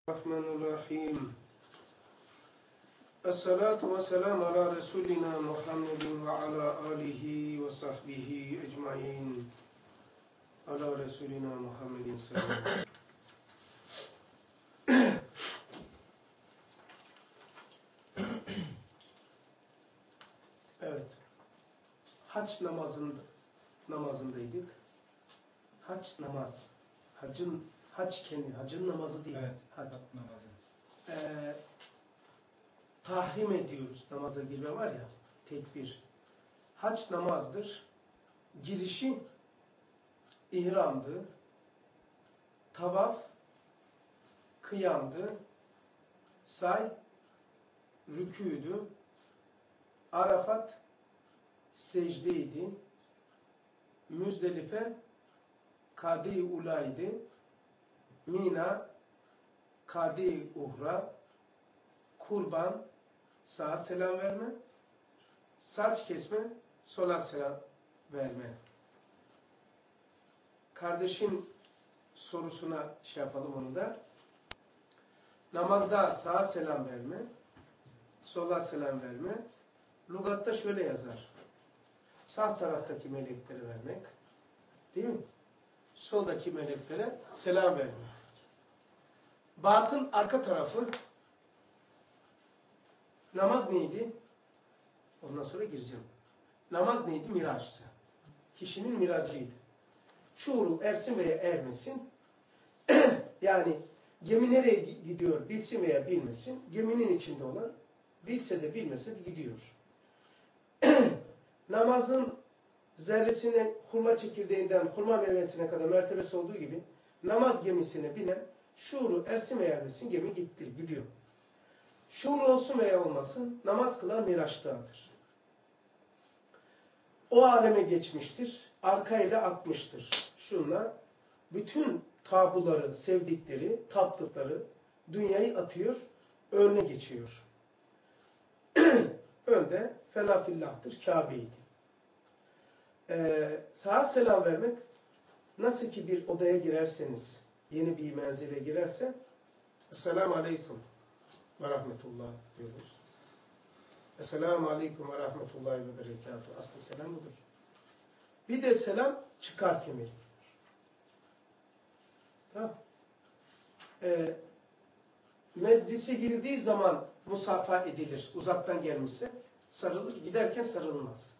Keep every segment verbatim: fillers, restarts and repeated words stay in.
Bismillahirrahmanirrahim. Esselatu vesselamu ala Resulina Muhammedin ve ala alihi ve sahbihi ecmain. Ala Resulina Muhammedin sallallahu aleyhi ve sellem. Evet. Hac namazında, namazındaydık. Hac namaz. Hacın, hac kendi, hacın namazı değil. Evet, hac namazı. Ee, tahrim ediyoruz. Namaza girme var ya, tekbir. Hac namazdır. Girişi ihramdı. Tavaf kıyamdı. Say rükûdü. Arafat secdeydi. Müzdelife kadi ulaydı. Mina kadi uhra. Kurban sağa selam verme. Saç kesme, sola selam verme. Kardeşin sorusuna şey yapalım onu da. Namazda sağa selam verme, sola selam verme. Lugatta şöyle yazar. Sağ taraftaki meleklere vermek, değil mi? Soldaki meleklere selam vermek. Batın arka tarafı. Namaz neydi? Ondan sonra gireceğim. Namaz neydi? Miraçtı. Kişinin miracıydı. Şuuru ersin veya ermesin. Yani gemi nereye gidiyor bilsin veya bilmesin. Geminin içinde olan bilse de bilmese de gidiyor. Namazın zerresinin hurma çekirdeğinden hurma meyvesine kadar mertebesi olduğu gibi namaz gemisine binen şuuru ersin veya ermesin gemi gitti, gidiyor. Şuur olsun veya olmasın namaz kılan miraçtadır. O aleme geçmiştir. Arkayla atmıştır. Şunla bütün tabuları, sevdikleri, taptıkları dünyayı atıyor, önüne geçiyor. Önde felafillah'tır, Kabe'ydi. Ee, sağa selam vermek, nasıl ki bir odaya girerseniz, yeni bir menzile girerse, Esselamu Aleyküm ve Rahmetullah diyoruz. Esselamu Aleyküm ve Rahmetullahi ve Berekatuhu. Aslında selam budur. Bir de selam çıkarken verilir. Tamam. Ee, meclise girdiği zaman musafa edilir. Uzaktan gelmişse sarılır. Giderken sarılmaz.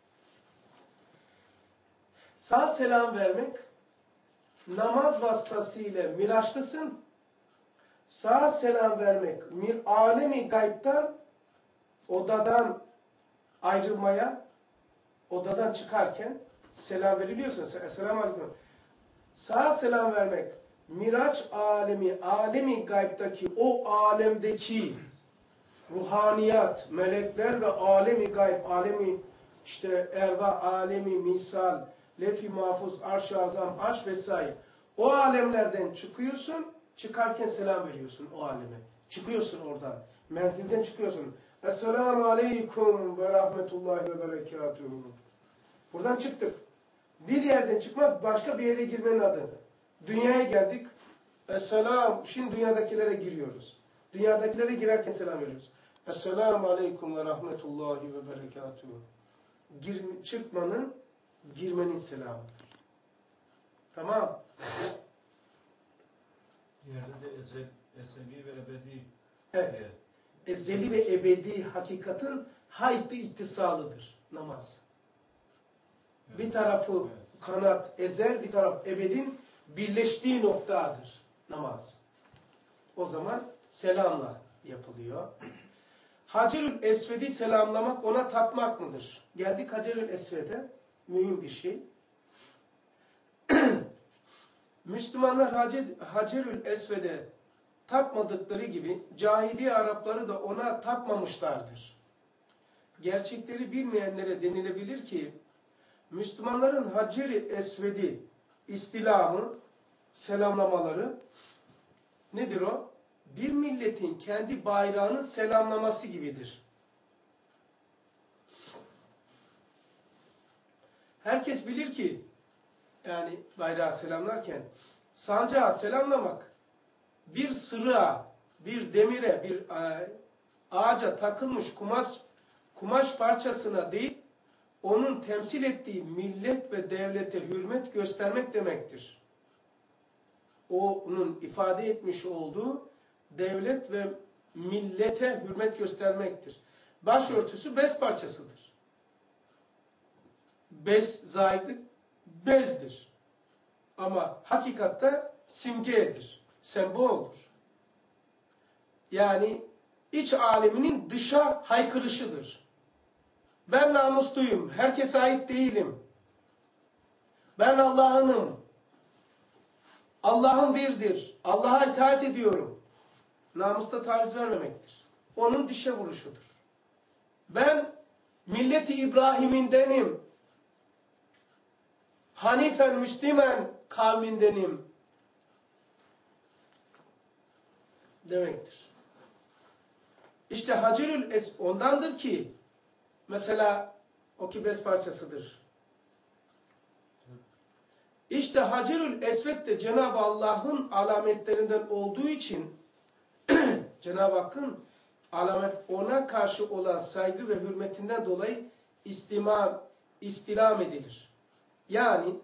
Sağ selam vermek, namaz vasıtasıyla miraçlısın. Sağa selam vermek, mir alemi gaybtan odadan ayrılmaya, odadan çıkarken selam veriliyorsa, Esselamu Aleyküm. Sağa selam vermek, miraç alemi, alemi gaybdaki, o alemdeki ruhaniyat, melekler ve alemi gayb, alemi işte erva, alemi misal, lef-i mahfuz, arş-ı azam, arş vesaire. O alemlerden çıkıyorsun, çıkarken selam veriyorsun o aleme. Çıkıyorsun oradan. Menzilden çıkıyorsun. Esselamu Aleyküm ve Rahmetullahi ve Berekatuhu. Buradan çıktık. Bir yerden çıkmak başka bir yere girmenin adı. Dünyaya geldik. Esselam. Şimdi dünyadakilere giriyoruz. Dünyadakilere girerken selam veriyoruz. Esselamu Aleyküm ve Rahmetullahi ve Berekatuhu. Gir, çıkmanın, girmenin selamıdır. Tamam. Yerde de ezel, esevi ve ebedi. Evet. Evet. Ezeli ve ebedi hakikatin haydi ittisalıdır namaz. Evet. Bir tarafı evet. Kanat, ezel, bir taraf ebedin birleştiği noktadır namaz. O zaman selamla yapılıyor. Hacerül Esved'i selamlamak, ona tapmak mıdır? Geldik Hacerül Esved'e. Mühim bir şey. Müslümanlar Hacerül Esved'e tapmadıkları gibi cahiliye Arapları da ona tapmamışlardır. Gerçekleri bilmeyenlere denilebilir ki Müslümanların Hacer-i Esved'i istilamı, selamlamaları nedir o? Bir milletin kendi bayrağının selamlaması gibidir. Herkes bilir ki yani bayrağı selamlarken sancağı selamlamak bir sırığa, bir demire, bir ağaca takılmış kumaş, kumaş parçasına değil, onun temsil ettiği millet ve devlete hürmet göstermek demektir. Onun ifade etmiş olduğu devlet ve millete hürmet göstermektir. Başörtüsü bez parçasıdır. Bez zahirdir, bezdir. Ama hakikatte simgedir, semboldur. Yani iç aleminin dışa haykırışıdır. Ben namusluyum, herkese ait değilim. Ben Allah'ınım. Allah'ın birdir. Allah'a itaat ediyorum. Namusta taviz vermemektir. Onun dışa vuruşudur. Ben milleti İbrahim'indenim. Hanifen Müslüman kavmindenim demektir. İşte Hacerül Esved ondandır ki mesela o ki bez parçasıdır. İşte Hacerül Esved de Cenab-ı Allah'ın alametlerinden olduğu için Cenab-ı Hakk'ın alamet ona karşı olan saygı ve hürmetinden dolayı istimam, istilam edilir. Yani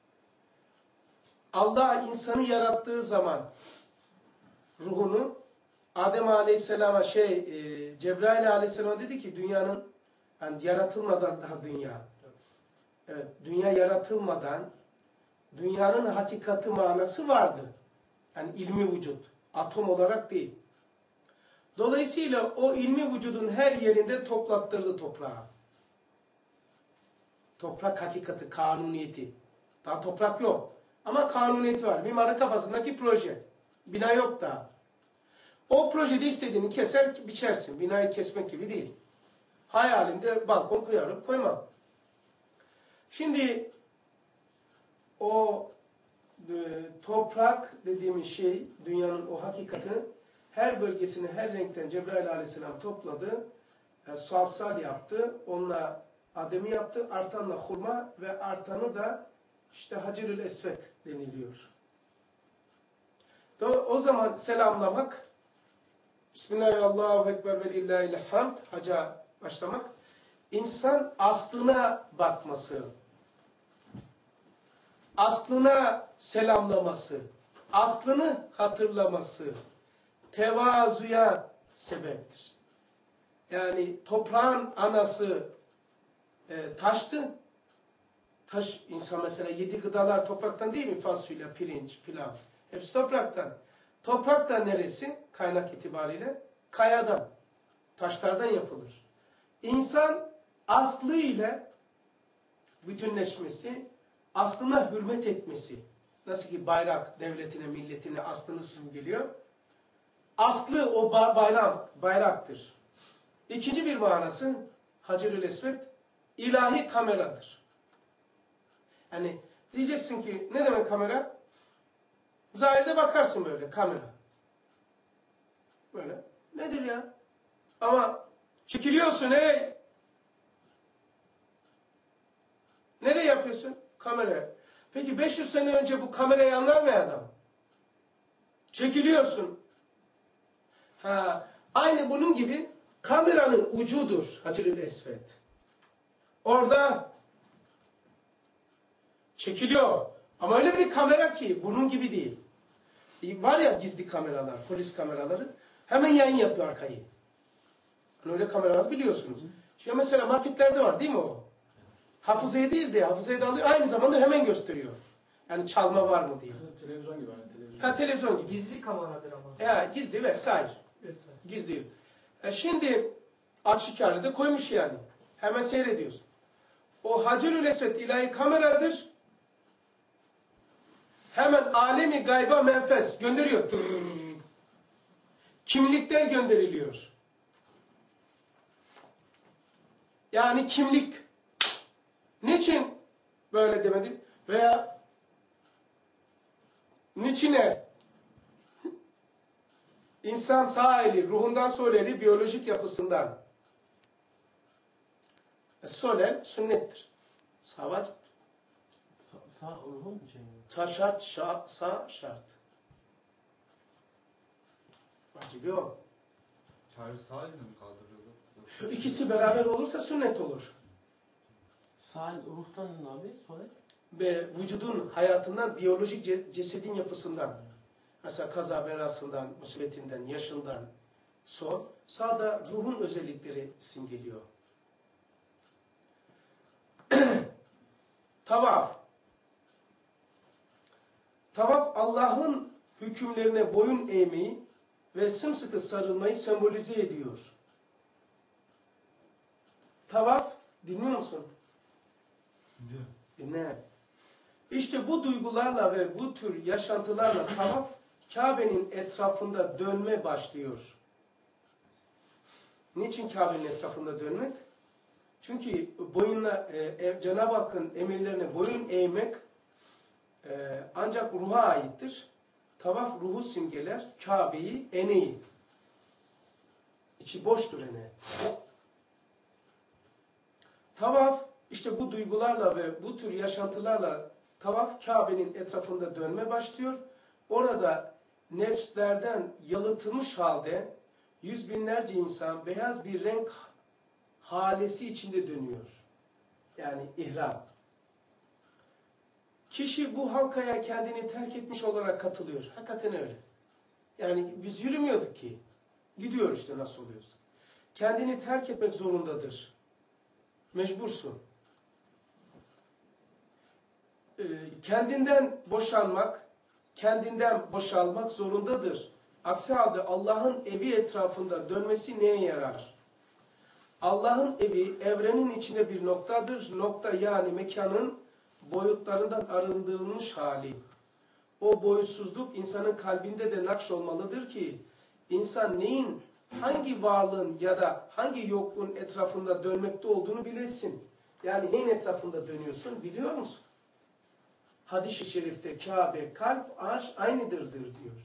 Allah insanı yarattığı zaman ruhunu Adem Aleyhisselam'a şey e, Cebrail Aleyhisselam'a dedi ki dünyanın yani yaratılmadan daha dünya. Evet, dünya yaratılmadan dünyanın hakikati manası vardı. Yani ilmi vücut. Atom olarak değil. Dolayısıyla o ilmi vücudun her yerinde toplattırdı toprağa. Toprak hakikati, kanuniyeti. Daha toprak yok. Ama kanuniyeti var. Mimarın kafasındaki proje. Bina yok daha. O projede istediğini keser, biçersin. Binayı kesmek gibi değil. Hayalimde balkon koyarım, koymam. Şimdi o e, toprak dediğimiz şey, dünyanın o hakikatini her bölgesini, her renkten Cebrail Aleyhisselam topladı. E, salsal yaptı. Onunla Adem'i yaptı. Artanla hurma ve artanı da işte Hacerül Esved deniliyor. O zaman selamlamak, Bismillahirrahmanirrahim, Allahu Ekber ve Lillahilhamd, haca başlamak, insan aslına bakması, aslına selamlaması, aslını hatırlaması, tevazuya sebeptir. Yani toprağın anası e, taştı. Taş, insan mesela yedi gıdalar topraktan değil mi? Fasulye, pirinç, pilav. Hepsi topraktan. Toprak da neresi? Kaynak itibariyle. Kayadan. Taşlardan yapılır. İnsan aslı ile bütünleşmesi, aslına hürmet etmesi. Nasıl ki bayrak devletine, milletine aslını simgeliyor. Aslı o bayrak, bayraktır. İkinci bir manası Hacerül Esved ilahi kameradır. Yani diyeceksin ki ne demek kamera? Zahirde bakarsın böyle kamera. Böyle. Nedir ya? Ama çekiliyorsun ey. Nereye yapıyorsun? Kameraya. Peki beş yüz sene önce bu kamerayı anlar mı adam? Çekiliyorsun. Ha, aynı bunun gibi kameranın ucudur Hacerül Esved. Orada çekiliyor. Ama öyle bir kamera ki bunun gibi değil. Var ya gizli kameralar, polis kameraları hemen yayın yapıyor arkayı. Hani öyle kameralar biliyorsunuz. Şimdi mesela marketlerde var değil mi o? Hafızaya değil de hafızaya da alıyor. Aynı zamanda hemen gösteriyor. Yani çalma var mı diye. Televizyon gibi. Hani televizyon. Ha televizyon gibi. Gizli kameradır ama. Ya gizli vesaire. Vesaire. Gizli. E şimdi açık da koymuş yani. Hemen seyrediyorsun. O Hacerül Esved ilahi kameradır. Hemen alemi gayba menfes gönderiyor. Tırrrr. Kimlikler gönderiliyor. Yani kimlik. Niçin böyle demedim? Veya niçine? İnsan sağ eli, ruhundan sol eli, biyolojik yapısından. E, sol el sünnettir. Sağ var. Sağ, sağ ruhun şey mi? Sağ şart, sağ, sağ şart. Vacibi o. Çağrı sağ elini mi kaldırıyor? İkisi beraber olursa sünnet olur. Sağ el ruhtan abi, sol el? Ve vücudun hayatından, biyolojik cesedin yapısından, mesela kaza belasından, musibetinden, yaşından sol, sağda ruhun özellikleri simgeliyor. Tavaf. Tavaf Allah'ın hükümlerine boyun eğmeyi ve sımsıkı sarılmayı sembolize ediyor. Tavaf, dinliyor musun? Dinliyorum. Dinle. İşte bu duygularla ve bu tür yaşantılarla tavaf Kabe'nin etrafında dönme başlıyor. Niçin Kabe'nin etrafında dönmek? Çünkü boyunla e, Cenab-ı Hakk'ın emirlerine boyun eğmek e, ancak ruha aittir. Tavaf ruhu simgeler, Kabe'yi, eneyi. İçi boştur ene. Tavaf işte bu duygularla ve bu tür yaşantılarla tavaf Kabe'nin etrafında dönme başlıyor. Orada nefslerden yalıtılmış halde yüz binlerce insan beyaz bir renk halesi içinde dönüyor. Yani ihram. Kişi bu halkaya kendini terk etmiş olarak katılıyor. Hakikaten öyle. Yani biz yürümüyorduk ki. Gidiyor işte nasıl oluyorsa. Kendini terk etmek zorundadır. Mecbursun. Ee, kendinden boşanmak, kendinden boşalmak zorundadır. Aksi halde Allah'ın evi etrafında dönmesi neye yarar? Allah'ın evi evrenin içinde bir noktadır. Nokta yani mekanın boyutlarından arındırılmış hali. O boyutsuzluk insanın kalbinde de nakş olmalıdır ki insan neyin, hangi varlığın ya da hangi yokluğun etrafında dönmekte olduğunu bilesin. Yani neyin etrafında dönüyorsun biliyor musun? Hadis-i şerifte Kabe, kalp, arş aynıdırdır diyor.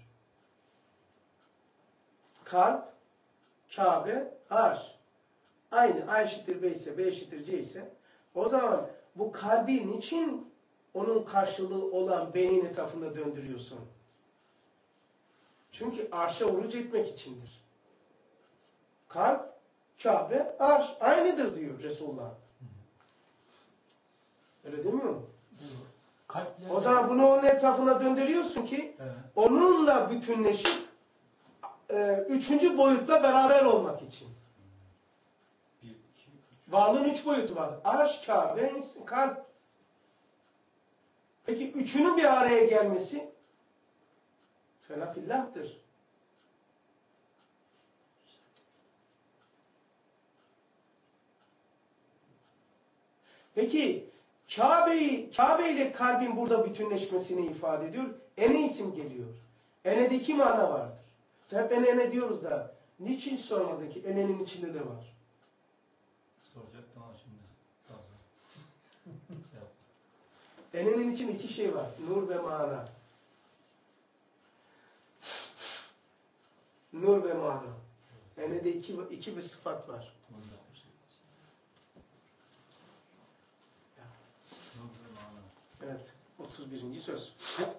Kalp, Kabe, arş. Aynı. A eşittir B ise, B eşittir C ise o zaman bu kalbi niçin onun karşılığı olan beynin etrafında döndürüyorsun? Çünkü arşa oruç etmek içindir. Kalp, Kabe, arş aynıdır diyor Resulullah. Öyle demiyor mu? Kalple... O zaman bunu onun etrafına döndürüyorsun ki Evet. onunla bütünleşip e, üçüncü boyutla beraber olmak için. Bir, iki, üç. Varlığın üç boyutu var. Arş, Kabe, kalp. Peki üçünün bir araya gelmesi fenafillah'tır. Peki Kabe'yi, Kabe ile kalbin burada bütünleşmesini ifade ediyor. Ene isim geliyor. Ene'de iki mana vardır. Hep ene ene diyoruz da niçin sormadın ki enenin içinde de var? Soracaktım ama şimdi fazla. Yap. Enenin için iki şey var. Nur ve mana. Nur ve mana. Ene'de iki, iki bir sıfat var. Evet. otuz birinci söz.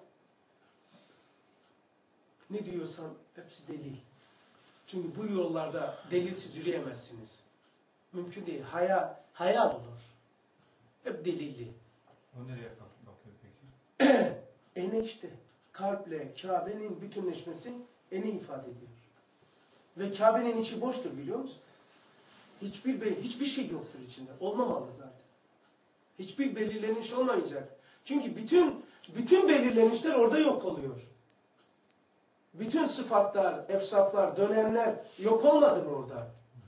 Ne diyorsan hepsi delil. Çünkü bu yollarda delilsiz yürüyemezsiniz. Mümkün değil. Hayal, hayal olur. Hep delilli. O nereye bakıyor peki? Ene işte. Kalple Kabe'nin bütünleşmesi eni ifade ediyor. Ve Kabe'nin içi boştur biliyor musun? Hiçbir hiçbir şey yoktur içinde. Olmamalı zaten. Hiçbir belirleniş olmayacak. Çünkü bütün bütün belirlenişler orada yok oluyor. Bütün sıfatlar, efsaflar, dönemler yok olmadı mı orada?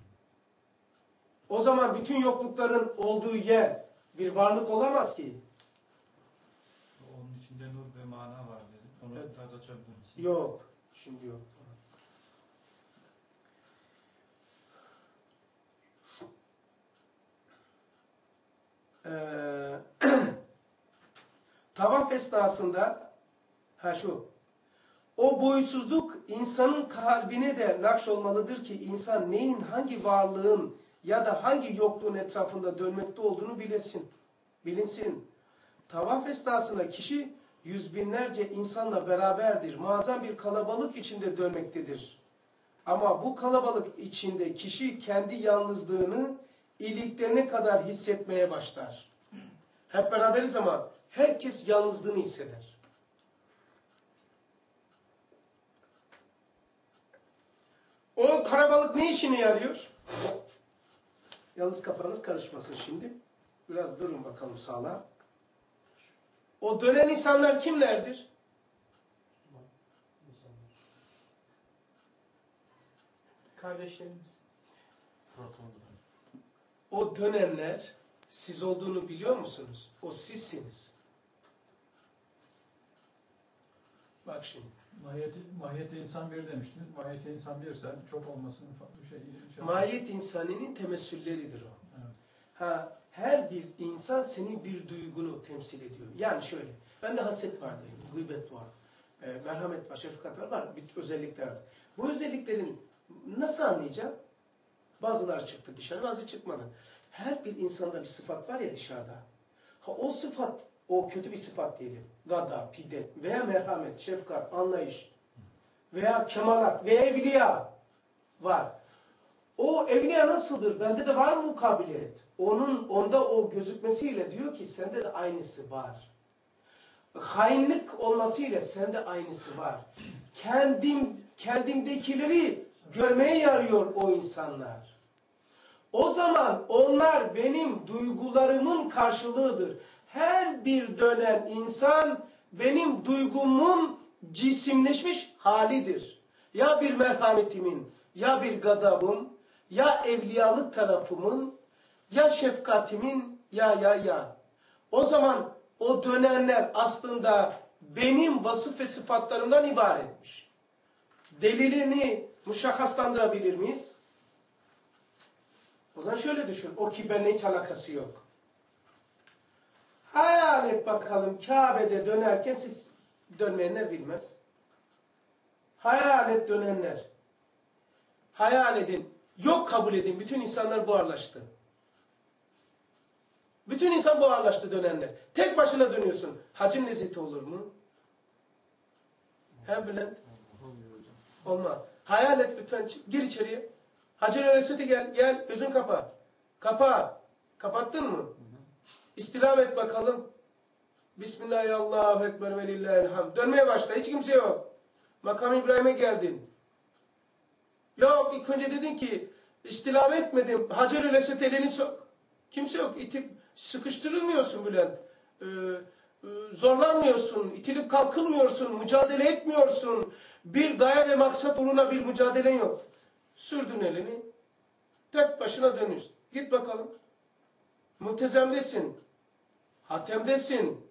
O zaman bütün yoklukların olduğu yer bir varlık olamaz ki. Onun içinde nur ve mana var dedim. Onu Evet. biraz açabilir misin? Yok. Şimdi yok. Ee, tavaf esnasında ha şu o boyutsuzluk insanın kalbine de nakş olmalıdır ki insan neyin, hangi varlığın ya da hangi yokluğun etrafında dönmekte olduğunu bilesin. Bilinsin. Tavaf esnasında kişi yüz binlerce insanla beraberdir. Muazzam bir kalabalık içinde dönmektedir. Ama bu kalabalık içinde kişi kendi yalnızlığını iliklerine kadar hissetmeye başlar. Hep beraberiz ama herkes yalnızlığını hisseder. O kalabalık ne işine yarıyor? Yalnız kafanız karışmasın şimdi. Biraz durun bakalım sağla. O dönen insanlar kimlerdir? Kardeşlerimiz. O dönenler siz olduğunu biliyor musunuz? O sizsiniz. Bak şimdi. Mahiyeti, mahiyeti insan bir demiştiniz. Mahiyeti insan bir sen çok olmasının bir şey. şey Mahiyet insanının temessülleridir o. Evet. Ha, her bir insan senin bir duygunu temsil ediyor. Yani şöyle, bende haset var diyelim, gıybet var, e, merhamet var, şefkat var, var bir özellikler var. Bu özelliklerin nasıl anlayacağım? Bazıları çıktı dışarı, bazı çıkmadı. Her bir insanda bir sıfat var ya dışarıda. Ha, o sıfat, o kötü bir sıfat diyelim. Gada, pide veya merhamet, şefkat, anlayış veya kemalat veya evliya var. O evliya nasıldır? Bende de var mı bu kabiliyet? Onun, onda o gözükmesiyle diyor ki sende de aynısı var. Hainlik olmasıyla sende aynısı var. Kendim, kendimdekileri görmeye yarıyor o insanlar. O zaman onlar benim duygularımın karşılığıdır. Her bir dönen insan benim duygumun cisimleşmiş halidir. Ya bir merhametimin, ya bir gadabım, ya evliyalık tarafımın, ya şefkatimin, ya ya ya. O zaman o dönenler aslında benim vasıf ve sıfatlarımdan ibaretmiş. Delilini müşahhaslandırabilir miyiz? O zaman şöyle düşün. O ki benimle hiç alakası yok. Hayal et bakalım Kabe'de dönerken siz dönmeyenler bilmez. Hayal et dönenler. Hayal edin. Yok kabul edin. Bütün insanlar buharlaştı. Bütün insan buharlaştı dönenler. Tek başına dönüyorsun. Hacın lezzeti olur mu? He Bülent? Olmaz. Hayal et lütfen. Gir içeriye. Hacın lezzeti gel. Gel. Gözün kapa. Kapa. Kapattın mı? İstilam et bakalım. Bismillahirrahmanirrahim. Ekber ve lillahilhamd. Dönmeye başla. Hiç kimse yok. Makam İbrahim'e geldin. Yok. İlk önce dedin ki istilam etmedim. Hacer-ül Esved elini sok. Kimse yok. İtip sıkıştırılmıyorsun Bülent. Ee, e, zorlanmıyorsun. İtilip kalkılmıyorsun. Mücadele etmiyorsun. Bir gaye ve maksat uğruna bir mücadelen yok. Sürdün elini. Tek başına dönüş. Git bakalım. Multezemdesin. Hatemdesin.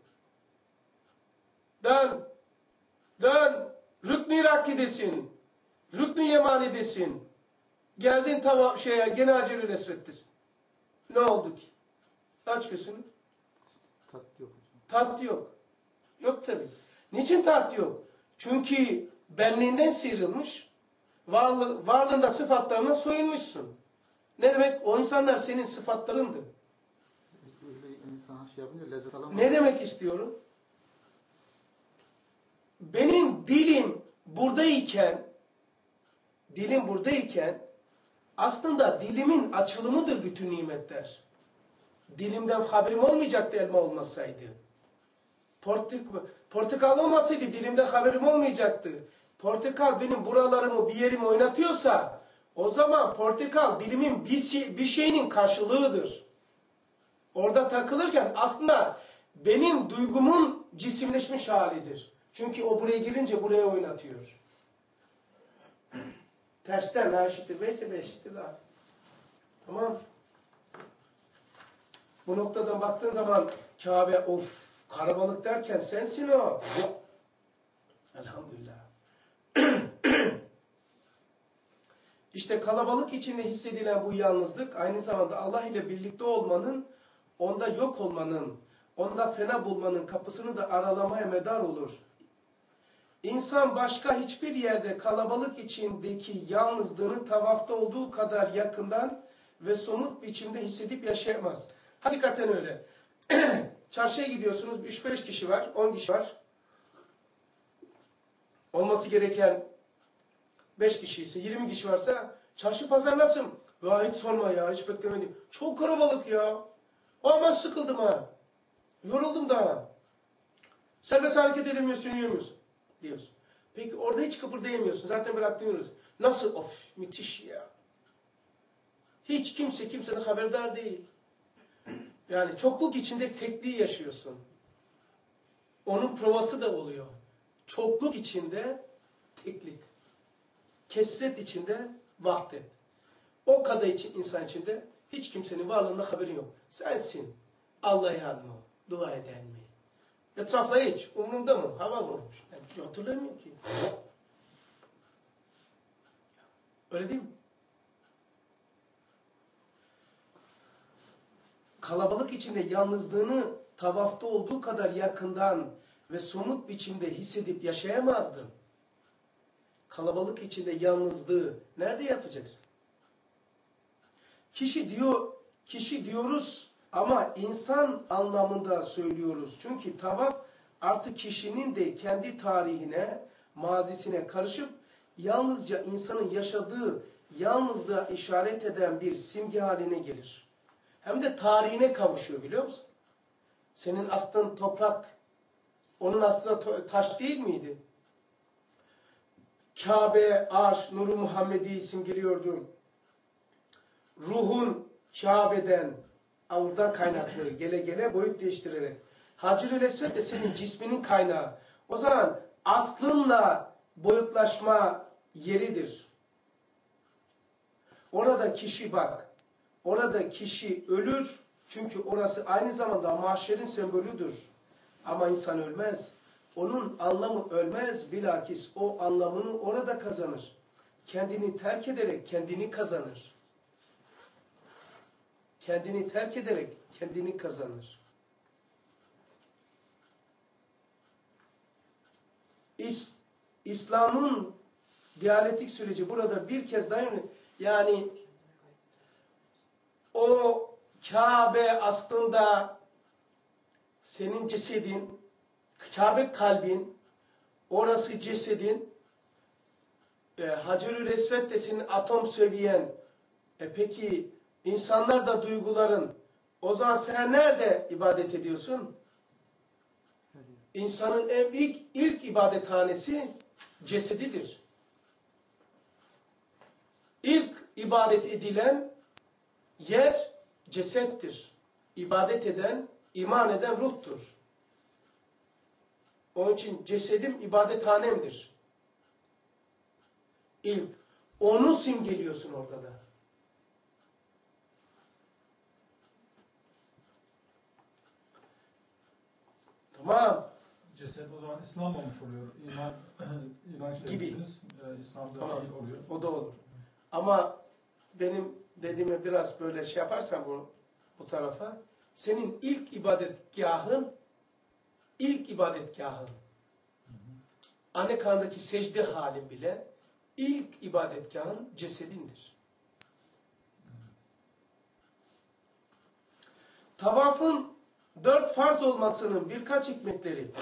Dön. Dön. Rükn-i Iraki'desin. Rükn-i Yemani'desin. Geldin tava şeye gene Hacer-ül Esved'desin. Ne oldu ki? Aç gözünü. Tat yok. Tat yok. Yok tabii. Niçin tat yok? Çünkü benliğinden sıyrılmış, varlı, varlığında sıfatlarına soyunmuşsun. Ne demek? O insanlar senin sıfatlarındı. Öyle insan şey yapınca lezzet alamaz. Ne demek istiyorum? Benim dilim buradayken, dilim buradayken, aslında dilimin açılımıdır bütün nimetler. Dilimden haberim olmayacaktı elma olmasaydı. Portik, portakal olmasaydı dilimden haberim olmayacaktı. Portakal benim buralarımı bir yerimi oynatıyorsa o zaman portakal dilimin bir, şey, bir şeyinin karşılığıdır. Orada takılırken aslında benim duygumun cisimleşmiş halidir. Çünkü o buraya girince buraya oynatıyor. Tersten A eşittir B ise B eşittir A. Tamam. Bu noktadan baktığın zaman Kabe of karabalık derken sensin o. Elhamdülillah. İşte kalabalık içinde hissedilen bu yalnızlık aynı zamanda Allah ile birlikte olmanın, onda yok olmanın, onda fena bulmanın kapısını da aralamaya medar olur. İnsan başka hiçbir yerde kalabalık içindeki yalnızlığını tavafta olduğu kadar yakından ve somut biçimde hissedip yaşayamaz. Hakikaten öyle. Çarşıya gidiyorsunuz, üç beş kişi var, on kişi var. Olması gereken beş kişi ise, yirmi kişi varsa çarşı pazar nasıl? Ya hiç sorma ya, hiç beklemedim. Çok kalabalık ya. Ama sıkıldım ha. Yoruldum daha. Serbest hareket edemiyorsun, yürüyorsun diyorsun. Peki orada hiç kıpırdayamıyorsun. Zaten bıraktın. Nasıl? Of müthiş ya. Hiç kimse kimseden haberdar değil. Yani çokluk içinde tekliği yaşıyorsun. Onun provası da oluyor. Çokluk içinde teklik. Kesret içinde vahdet. O kadar için, insan içinde hiç kimsenin varlığında haberin yok. Sensin. Allah'a yardım ol. Dua eden mi? Etrafta hiç. Umurumda mı? Hava mı olmuş? Yani hatırlamıyorum ki. Öyle değil mi? Kalabalık içinde yalnızlığını tavafta olduğu kadar yakından ve somut biçimde hissedip yaşayamazdın. Kalabalık içinde yalnızlığı nerede yapacaksın? Kişi diyor, kişi diyoruz ama insan anlamında söylüyoruz. Çünkü tavaf artık kişinin de kendi tarihine, mazisine karışıp yalnızca insanın yaşadığı yalnızlığa işaret eden bir simge haline gelir. Hem de tarihine kavuşuyor, biliyor musun? Senin aslın toprak, onun aslında taş değil miydi? Kabe, arş, Nur-u Muhammedi simgeliyordu. Ruhun Kabe'den, avurdan kaynaklı, gele gele boyut değiştirerek. Hacer-ül Esved de senin cisminin kaynağı. O zaman aslınla boyutlaşma yeridir. Orada kişi bak, orada kişi ölür. Çünkü orası aynı zamanda mahşerin sembolüdür. Ama insan ölmez. Onun anlamı ölmez. Bilakis o anlamını orada kazanır. Kendini terk ederek kendini kazanır. Kendini terk ederek kendini kazanır. İs, İslam'ın diyalektik süreci burada bir kez daha önemli. Yani o Kabe aslında senin cesedin, Kabe kalbin, orası cesedin, e, Hacer-ül Esved de senin atom seviyen. E peki insanlar da duyguların. O zaman sen nerede ibadet ediyorsun? İnsanın en ilk, ilk ibadethanesi cesedidir. İlk ibadet edilen yer cesettir. İbadet eden, iman eden ruhtur. Onun için cesedim ibadethanemdir. İlk. Onu simgeliyorsun orada da. Tamam. Ceset o zaman İslam olmuş oluyor. İman, inanç Gibi. demişsiniz. E, İslam'da Tamam. değil oluyor. O da olur. Ama benim dediğime biraz böyle şey yaparsan bu, bu tarafa, senin ilk ibadetgahın, ilk ibadetgahın, anne karnındaki secde halin bile ilk ibadetgahın cesedindir. Tavafın dört farz olmasının birkaç hikmetleri,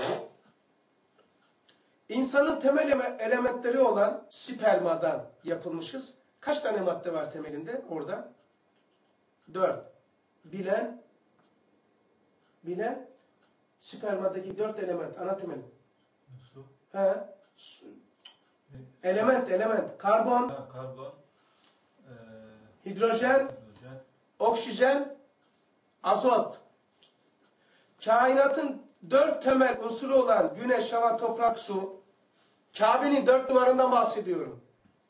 insanın temel elementleri olan spermadan yapılmışız. Kaç tane madde var temelinde orada? Dört. Bilen, bilen, spermadaki dört element, ana temel. Su. He. Su. Element, element. Karbon, Ha, karbon. E, hidrojen, hidrojen. oksijen, azot. Kainatın dört temel unsuru olan güneş, hava, toprak, su. Kabe'nin dört numarından bahsediyorum.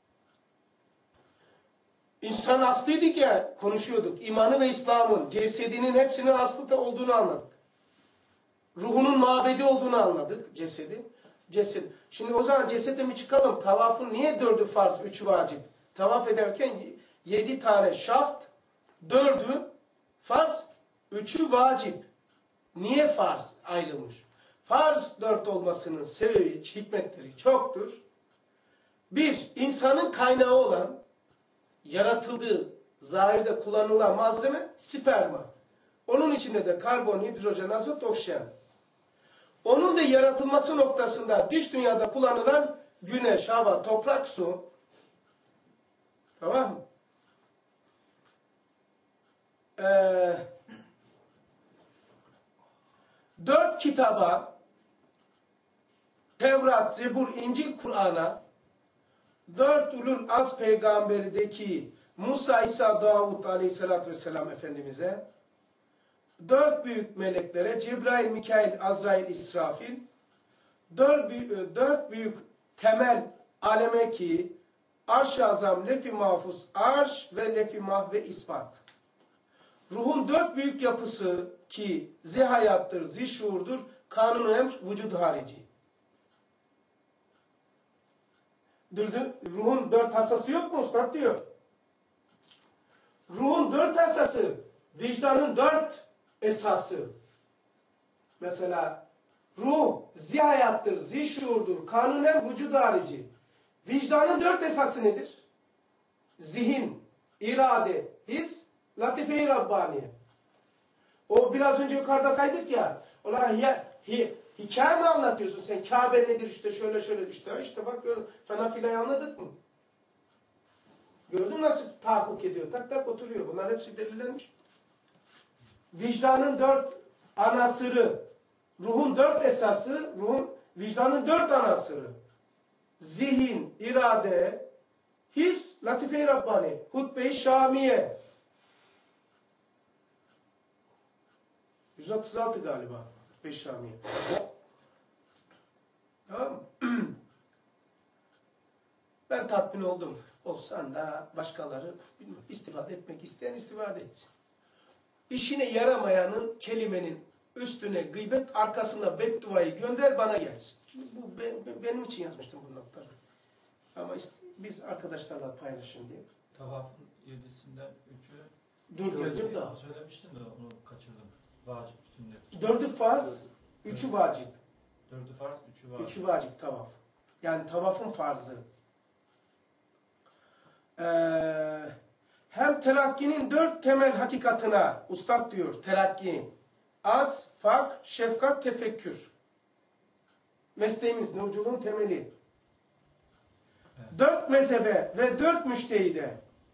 İnsan aslıydık ya, konuşuyorduk. İmanı ve İslam'ın, cesedinin hepsinin aslı da olduğunu anladık. Ruhunun mabedi olduğunu anladık, cesedi. Ceset. Şimdi o zaman cesete mi çıkalım? Tavafın niye dördü farz, üçü vacip? Tavaf ederken yedi tane şart, dördü farz, üçü vacip. Niye farz ayrılmış? Farz dört olmasının sebebi, hikmetleri çoktur. Bir, insanın kaynağı olan, yaratıldığı, zahirde kullanılan malzeme sperma. Onun içinde de karbon, hidrojen, azot, oksijen. Onun da yaratılması noktasında dış dünyada kullanılan güneş, hava, toprak, su. Tamam mı? Ee, dört kitaba, Tevrat, Zebur, İncil, Kur'an'a, dört ulul az peygamberdeki Musa, İsa, Davud aleyhissalatü vesselam Efendimiz'e, dört büyük meleklere, Cebrail, Mikail, Azrail, İsrafil, dört büyük, dört büyük temel aleme ki, Arş-ı Azam, Lef-i Mahfuz, Arş ve Lef-i Mahve ispat. Ruhun dört büyük yapısı ki zihayattır, zişuurdur, kanun-u emr, vücud harici. Ruhun dört hasası yok mu Ustad diyor. Ruhun dört hasası, vicdanın dört esası. Mesela ruh zihayattır, zişuurdur, kanun-u emr, vücud harici. Vicdanın dört esası nedir? Zihin, irade, his, latife-i Rabbaniye. O biraz önce yukarıda saydık ya. Onlara hi, hi, hikaye mi anlatıyorsun sen? Kabe nedir işte şöyle şöyle işte. İşte bak fenafilayı anladık mı? Gördün mü nasıl tahakkuk ediyor? Tak tak oturuyor. Bunlar hepsi delillenmiş. Vicdanın dört anasırı, ruhun dört esası, ruhun, vicdanın dört anasırı. Zihin, irade, his, latife-i Rabbani, hutbe-i Şamiye. yüz otuz altı galiba hutbe-i Şamiye. Tamam mı? Ben tatmin oldum. Olsan da başkaları bilmiyorum, istifade etmek isteyen istifade etsin. İşine yaramayanın kelimenin üstüne gıybet, arkasına bedduayı gönder bana gelsin. Bu ben, benim için yazmıştım bu notları. Ama biz arkadaşlarla paylaşın diye. Tavafın yedisinden üçü Dur geleceğim daha. söylemiştim de onu kaçırdım. Vacip, sünnet. Dördü farz, üçü vacip. Dördü farz, üçü vacip. Üçü vacip tavaf. Yani tavafın farzı. Ee, hem terakkinin dört temel hakikatına, Ustad diyor terakki, az, fark, şefkat, tefekkür. Mesleğimiz nurculuğun temeli. Evet. Dört mezhebe ve dört müştehide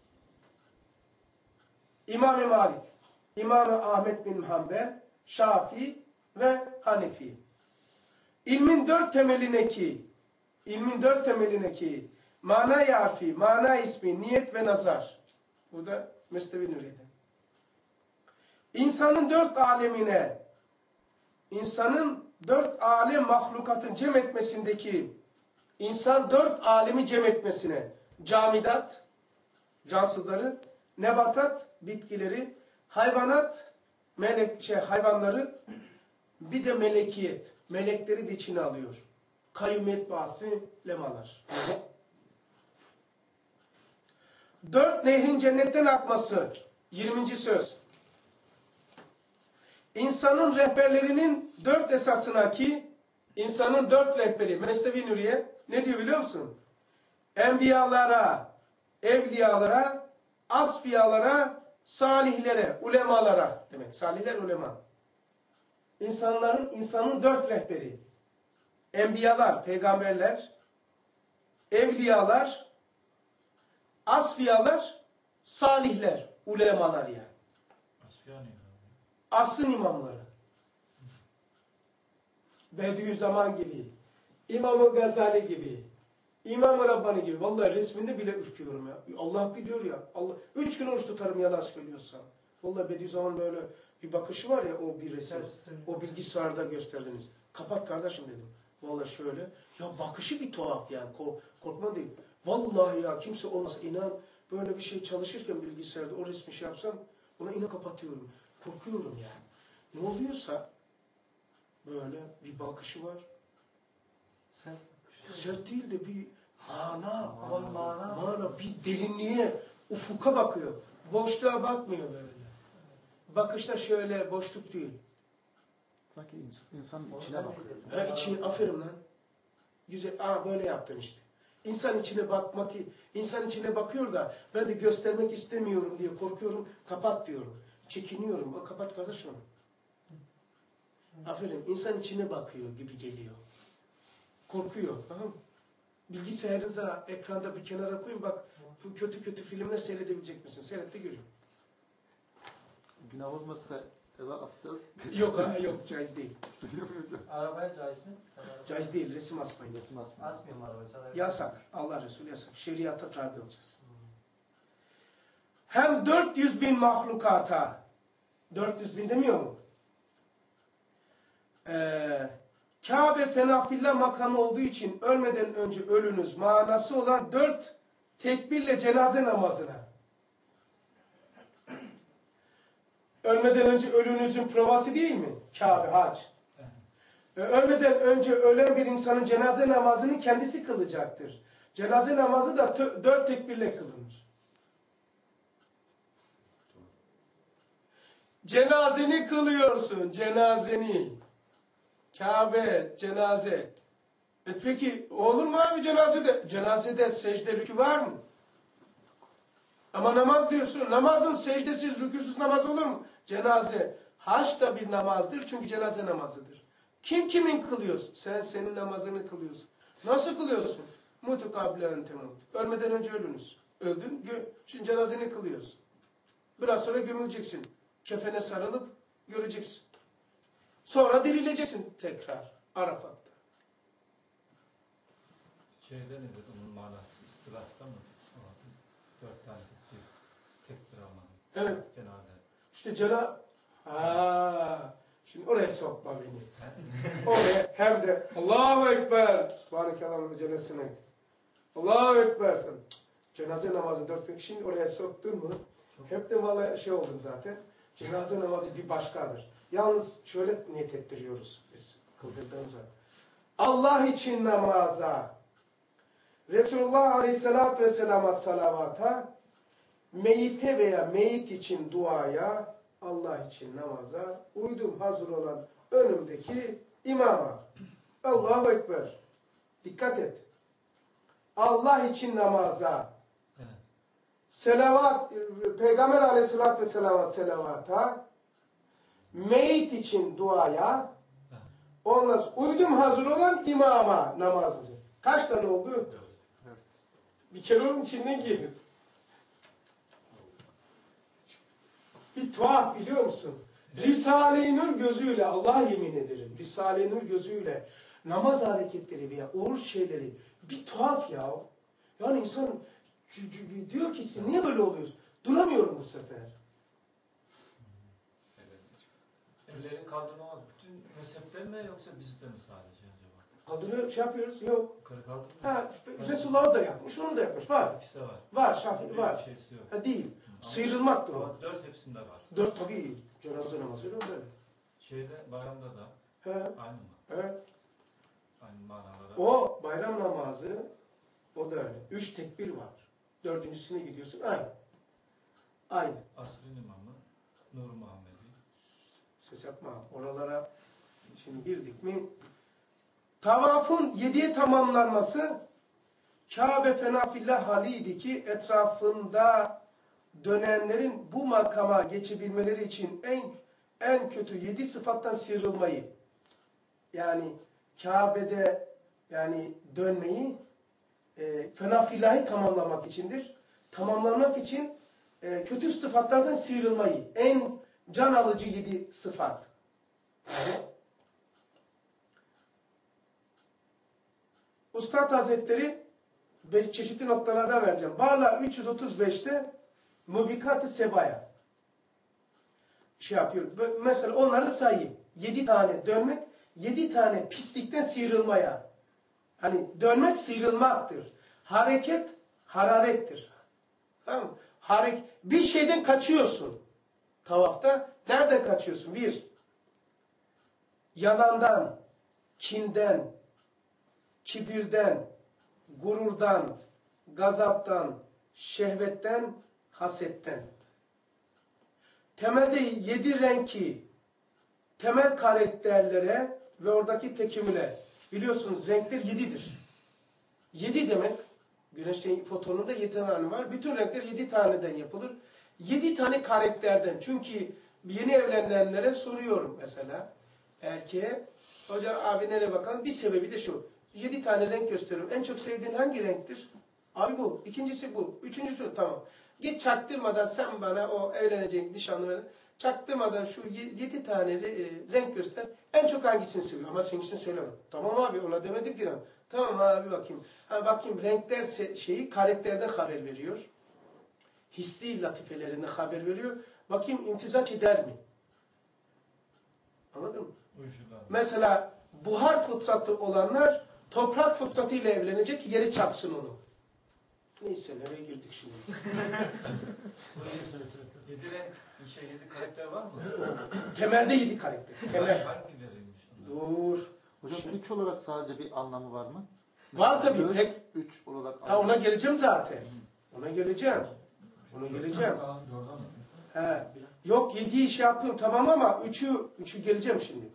İmam-ı Malik, İmam-ı Ahmet bin Hanbel, Şafii ve Hanefi. İlmin dört temeline ki, ilmin dört temeline ki, mana-i harfi, mana ismi, niyet ve nazar. Bu da Mesnevi Nuri'de. İnsanın dört alemine, insanın dört alem mahlukatın cem etmesindeki, insan dört alemi cem etmesine, camidat, cansızları, nebatat, bitkileri, hayvanat, melek, şey, hayvanları, bir de melekiyet, melekleri de içine alıyor. Kayyumiyet bahsi, lemalar. Dört nehrin cennetten akması, yirminci söz. İnsanın rehberlerinin dört esasına ki, insanın dört rehberi, Mesnevi Nuriye, ne diyor biliyor musun? Enbiyalara, evliyalara, asfiyalara, salihlere, ulemalara demek. Salihler, ulema. İnsanların, insanın dört rehberi. Enbiyalar, peygamberler, evliyalar, asfiyalar, salihler, ulemalar yani. Asfiya ne? Asrın imamları. Bediüzzaman gibi, İmam-ı Gazali gibi, İmam-ı Rabbani gibi. Vallahi resminde bile ürküyorum ya. Allah biliyor ya. Allah. Üç gün oruç tutarım yalan söylüyorsam. Vallahi Bediüzzaman böyle bir bakışı var ya o bir resim. O bilgisayarda gösterdiniz. Kapat kardeşim dedim. Vallahi şöyle. Ya bakışı bir tuhaf yani. Kork korkma değil. Vallahi ya kimse olmasa inan böyle bir şey çalışırken bilgisayarda o resmi şey yapsam ona inan kapatıyorum. Korkuyorum yani. Ne oluyorsa böyle bir bakışı var. Sert. Sert değil de bir mana, Mana. mana, mana, bir derinliğe, ufuka bakıyor. Boşluğa bakmıyor böyle. Bakışta şöyle boşluk değil. Sanki insanın içine bakıyor. Ha içine, aferin lan. Güzel, aa böyle yaptın işte. İnsan içine bakmak, insan içine bakıyor da ben de göstermek istemiyorum diye korkuyorum, kapat diyorum. Çekiniyorum, o kapat kardeş onu. Aferin, insan içine bakıyor gibi geliyor. Korkuyor, tamam mı? Bilgisayarınıza, ekranda bir kenara koyun bak, bu kötü kötü filmler seyredebilecek misin? Seyret de görüyorum. Günah olmazsa eve asacağız. Yok ha, yok caiz değil. Arabaya caiz mi? Caiz değil, resim asmayın. Resim asma. Asmıyorum arabayı. sadece- Yasak. Allah Resulü yasak. Şeriata tabi olacağız. Hem dört yüz bin mahlukata, dört yüz bin demiyor mu? Ee, Kabe fenafillah makamı olduğu için ölmeden önce ölünüz manası olan dört tekbirle cenaze namazına. Ölmeden önce ölünüzün provası değil mi? Kabe, hac. Ee, ölmeden önce ölen bir insanın cenaze namazını kendisi kılacaktır. Cenaze namazı da tö- dört tekbirle kılınır. Cenazeni kılıyorsun, cenazeni. Kabe, cenaze. E peki olur mu abi cenazede? Cenazede secde rükü var mı? Ama namaz diyorsun. Namazın secdesiz, rüküsüz namaz olur mu? Cenaze. Hac da bir namazdır çünkü cenaze namazıdır. Kim kimin kılıyorsun? Sen senin namazını kılıyorsun. Nasıl kılıyorsun? Mutu kable ente mut. Ölmeden önce ölünüz. Öldün, gö şimdi cenazeni kılıyorsun. Biraz sonra gömüleceksin. Kefene sarılıp göreceksin. Sonra dirileceksin tekrar Arafat'ta. Şeyde nedir onun manası? İstilafta mı? Dört tane tekbir. Tekbir almanın. Evet. Cenaze. İşte cena... Ha, şimdi oraya sokma beni. Oraya hem de Allahu Ekber. Subhanekallah cennesine. Allahu Ekber. Cenaze namazı dört pek. Şimdi oraya soktun mu? Hep de vallahi şey oldum zaten. Cenaze namazı bir başkadır. Yalnız şöyle niyet ettiriyoruz biz kıldırdığımız zaman. Allah için namaza, Resulullah Aleyhisselatü Vesselam'a salavata, meyite veya meyit için duaya, Allah için namaza, uydum hazır olan önümdeki imama. Allahu Ekber. Dikkat et. Allah için namaza, Evet. selavat, Peygamber Aleyhisselatü Vesselam'a selavata, meyit için duaya, Evet. ondan sonra uydum hazır olan imama namazı. Kaç tane oldu? Evet. Bir kere onun içinden gelir. Bir tuhaf biliyor musun? Risale-i Nur gözüyle, Allah yemin ederim, Risale-i Nur gözüyle namaz hareketleri veya oruç şeyleri bir tuhaf ya. Yani insan diyor ki sen niye böyle oluyorsun? Duramıyorum bu sefer. Ellerin kaldırmamak bütün mezhepler mi yoksa bizde mi sadece acaba? Kaldırıyor, şey yapıyoruz, yok. Yukarı kaldırmıyor. Ha, Resulullah da yapmış, onu da yapmış, var. İkisi de var. Var, Şafii Bir var. şeysi yok. Ha, değil. Ama- Sıyrılmaktır o. Ama dört hepsinde var. Dört tabii, cenaze namazı öyle böyle. Şeyde bayramda da He, aynı mı? evet. Aynı manalara. O bayram namazı, o da öyle. Üç tekbir var. Dördüncüsüne gidiyorsun, aynı. Aynı. Asrın imamı Nur Muhammedi. Ses yapma. Oralara şimdi girdik mi? Tavafın yediye tamamlanması Kabe fenafillah haliydi ki etrafında dönenlerin bu makama geçebilmeleri için en en kötü yedi sıfattan sıyrılmayı, yani Kabe'de yani dönmeyi e, fenafillahi tamamlamak içindir. Tamamlamak için e, kötü sıfatlardan sıyrılmayı, en can alıcı yedi sıfat. Üstad Hazretleri ve çeşitli noktalarda vereceğim. Bağla üç yüz otuz beşte Mubikat-ı Seba'ya şey yapıyor. Mesela onları sayayım. Yedi tane dönmek, yedi tane pislikten sıyrılmaya. Hani dönmek sıyrılmaktır. Hareket hararettir. Tamam mı? Harek bir şeyden kaçıyorsun. Tavafta nereden kaçıyorsun? Bir, yalandan, kinden, kibirden, gururdan, gazaptan, şehvetten, hasetten. Temelde yedi renki, temel karakterlere ve oradaki tekimüle. Biliyorsunuz renkler yedidir. Yedi demek, güneşin fotonunda yedi tane var. Bütün renkler yedi taneden yapılır. Yedi tane karakterden. Çünkü yeni evlenenlere soruyorum mesela. Erkeğe, hocam abi nereye bakalım? Bir sebebi de şu. Yedi tane renk gösteriyorum. En çok sevdiğin hangi renktir? Abi bu. İkincisi bu. Üçüncüsü tamam. Git çaktırmadan sen bana o evleneceğin nişanlı çaktırmadan şu yedi tane e, renk göster. En çok hangisini seviyor? Ama seninkisini söyleme. Tamam abi ona demedim ki ben. Tamam abi bakayım. Ha, bakayım renkler şeyi karakterden haber veriyor. Hissi latifelerinden haber veriyor. Bakayım imtizaç eder mi? Anladın mı? Uyuşurlar. Mesela buhar fıtratı olanlar toprak fıtratı ile evlenecek ki yeri çaksın onu. Neyse nereye girdik şimdi? Yedi renk, şey, yedi karakter var mı? Temelde yedi karakter. Temel. Hangileriymiş Dur. onlar? Hocam Şimdi- üç olarak sadece bir anlamı var mı? Var tabii. Dört, Pek. üç olarak Ha, ona geleceğim zaten. Ona geleceğim. Ona geleceğim. Doğrudan mı? He. Yok yediği şey yaptım tamam ama üçü, üçü geleceğim şimdi.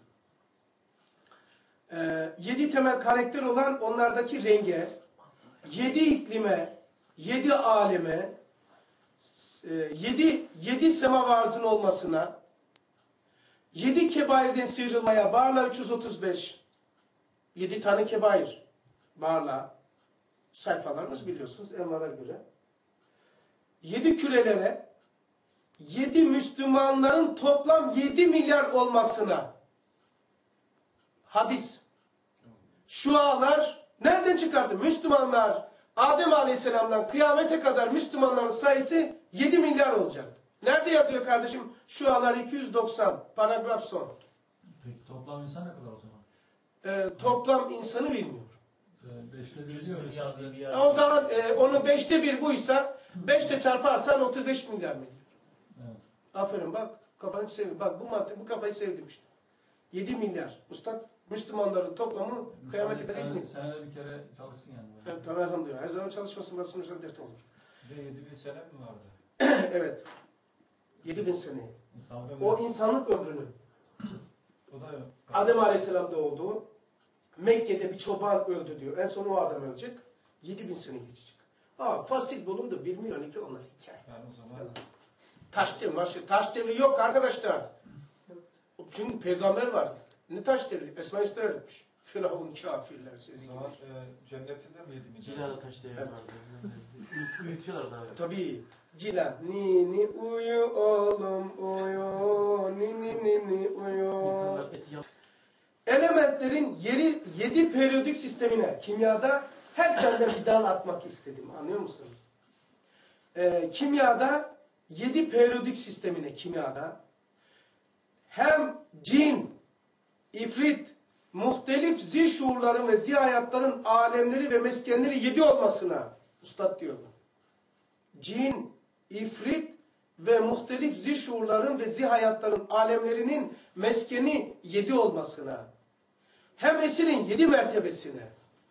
Ee, yedi temel karakter olan onlardaki renge, yedi iklime, yedi aleme, e, yedi, yedi semavarzın olmasına, yedi kebairden sıyrılmaya, Barla üç yüz otuz beş, yedi tane kebair, Barla, sayfalarımız biliyorsunuz Envar'a göre. Yedi kürelere, yedi Müslümanların toplam yedi milyar olmasına, hadis, şualar, nereden çıkardı? Müslümanlar, Adem Aleyhisselam'dan kıyamete kadar Müslümanların sayısı yedi milyar olacak. Nerede yazıyor kardeşim? Şualar iki yüz doksan, paragraf son. Peki toplam insan ne kadar o zaman? Ee, toplam insanı bilmiyor. Ee, beşte bir diyoruz. E, o zaman e, onu beşte bir buysa, beşte çarparsan otuz beş milyar mı? Evet. Aferin bak, kafanı sevdim. Bak bu mantık, bu kafayı sevdim işte. yedi milyar. Ustad, Müslümanların toplamı kıyamete kadar Sen- gitmiyor. Senede bir kere çalışsın yani. Evet, tamam elhamdülillah. Her zaman çalışmasın, bak sonuçta dert olur. Bir de yedi bin sene mi vardı? Evet. yedi bin sene. İnsan O insanlık ömrünün. O da Adem Aleyhisselam doğdu. Mekke'de bir çoban öldü diyor. En son o adam ölecek. yedi bin sene geçecek. Aa, fosil bulundu. bir milyon iki onlar hikaye. Yani o zaman Taş devri, maşı- taş devri yok arkadaşlar. Çünkü peygamber vardı. Ne taş devri? Esma Üstad öğretmiş. Firavun kafirler o sizi. zaman e, cennette de mi yedi bin sene? Cilada taş devri Evet. vardı. Ülküyorlardı abi. Tabii. Cila. Ni ni uyu oğlum uyu. Ni ni ni ni uyu. İnsanlar eti yap. Elementlerin yeri yedi periyodik sistemine kimyada her tane bir dal atmak istedim. Anlıyor musunuz? Ee, kimyada yedi periyodik sistemine kimyada hem cin, ifrit, muhtelif zih şuurların ve zihayatların alemleri ve meskenleri yedi olmasına ustad diyor. Cin, ifrit ve muhtelif zih şuurların ve zihayatların alemlerinin meskeni yedi olmasına, hem esirin yedi mertebesine.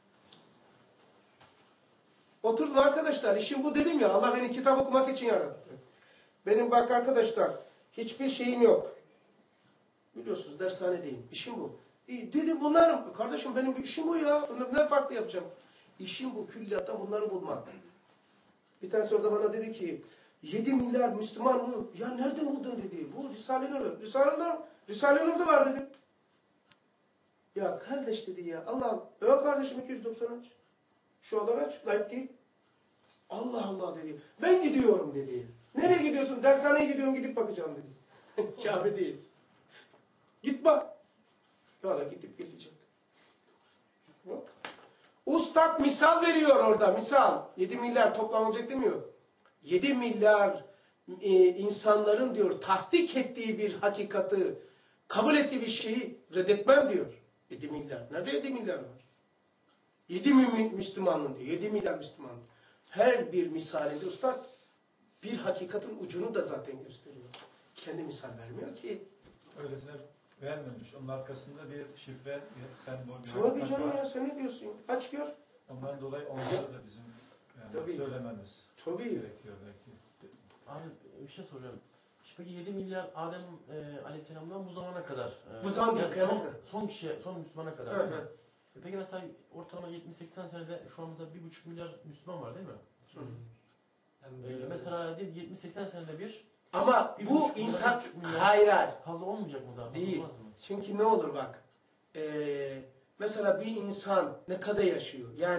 Oturdum arkadaşlar, işim bu dedim ya, Allah beni kitap okumak için yarattı. Benim bak arkadaşlar, hiçbir şeyim yok. Biliyorsunuz dershanedeyim, işim bu. E, dedim bunlar, kardeşim benim işim bu ya, ne farklı yapacağım? İşim bu, külliyatta bunları bulmak. Bir tanesi orada bana dedi ki, yedi milyar Müslüman mı? Ya nereden buldun dedi. Bu Risale-i Nur. Risale-i Nur, Risale-i Nur'da var dedim. Ya kardeş dedi ya, Allah, evet kardeşim iki yüz doksan aç. Şu adam aç, layık değil. Allah Allah dedi. Ben gidiyorum dedi. Nereye gidiyorsun? Dershaneye gidiyorum, gidip bakacağım dedi. Kabe değil. Git bak. Ya da gidip gelecek. Bak. Ustad misal veriyor orada, misal. yedi milyar toplanacak demiyor. yedi milyar e, insanların diyor tasdik ettiği bir hakikati, kabul ettiği bir şeyi reddetmem diyor. yedi milyar. Nerede yedi milyar var? yedi mümin Müslümanın diyor. yedi milyar Müslüman. Her bir misalinde ustad bir hakikatin ucunu da zaten gösteriyor. Kendi misal vermiyor ki. Öylesine vermemiş. Onun arkasında bir şifre, bir sembol, bir Tabii hakikat canım var. ya, sen ne diyorsun? Aç gör. Ondan dolayı onları da bizim yani Tabii. söylememiz Tabii. gerekiyor belki. Abi bir şey soracağım. Peki yedi milyar Adem e, Aleyhisselam'dan bu zamana kadar. E, Bu zaman değil, yani kıyamete son, kadar. son kişiye, son Müslümana kadar. Evet, değil mi? evet. E Peki mesela ortalama yetmiş seksen senede şu an mesela bir buçuk milyar Müslüman var değil mi? Hı. E, mesela değil, yetmiş seksen senede bir Ama Bir bu buçuk milyar, insan, üç milyar. hayır hayır. fazla olmayacak mı daha? Değil. Olmaz mı? Çünkü ne olur bak. Ee, mesela bir insan ne kadar yaşıyor? Yani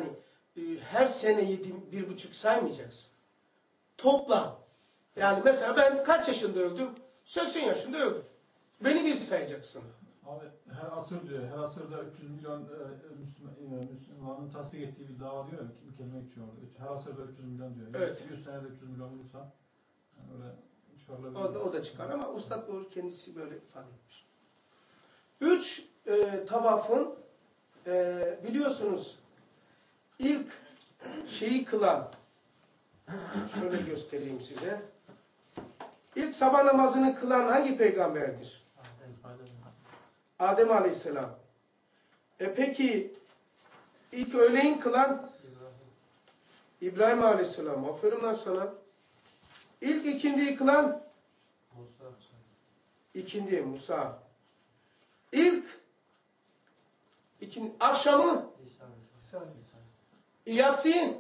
e, her sene yedi, bir buçuk saymayacaksın. Toplam. Yani mesela ben kaç yaşında öldüm? seksen yaşında öldüm. Beni bir sayacaksın. Abi her asır diyor, her asırda üç yüz milyon e, Müslüman, e, Müslümanın tasdik ettiği bir dava diyor ya, bir kelime geçiyor orada. Her asırda üç yüz milyon diyor. Evet. yüz senede üç yüz milyon olursa yani öyle çıkarılabilir. O da, o da çıkar ama Ustad Uğur kendisi böyle ifade etmiş. Üç e, tavafın e, biliyorsunuz ilk şeyi kılan, şöyle göstereyim size. İlk sabah namazını kılan hangi peygamberdir? Adem, Adem. Adem Aleyhisselam. E peki ilk öğleyin kılan İbrahim, İbrahim Aleyhisselam. Aferin lan sana. İlk ikindiyi kılan Musa, ikindi Musa. İlk ikin, akşamı İsa, İsa, İsa. yatsıyı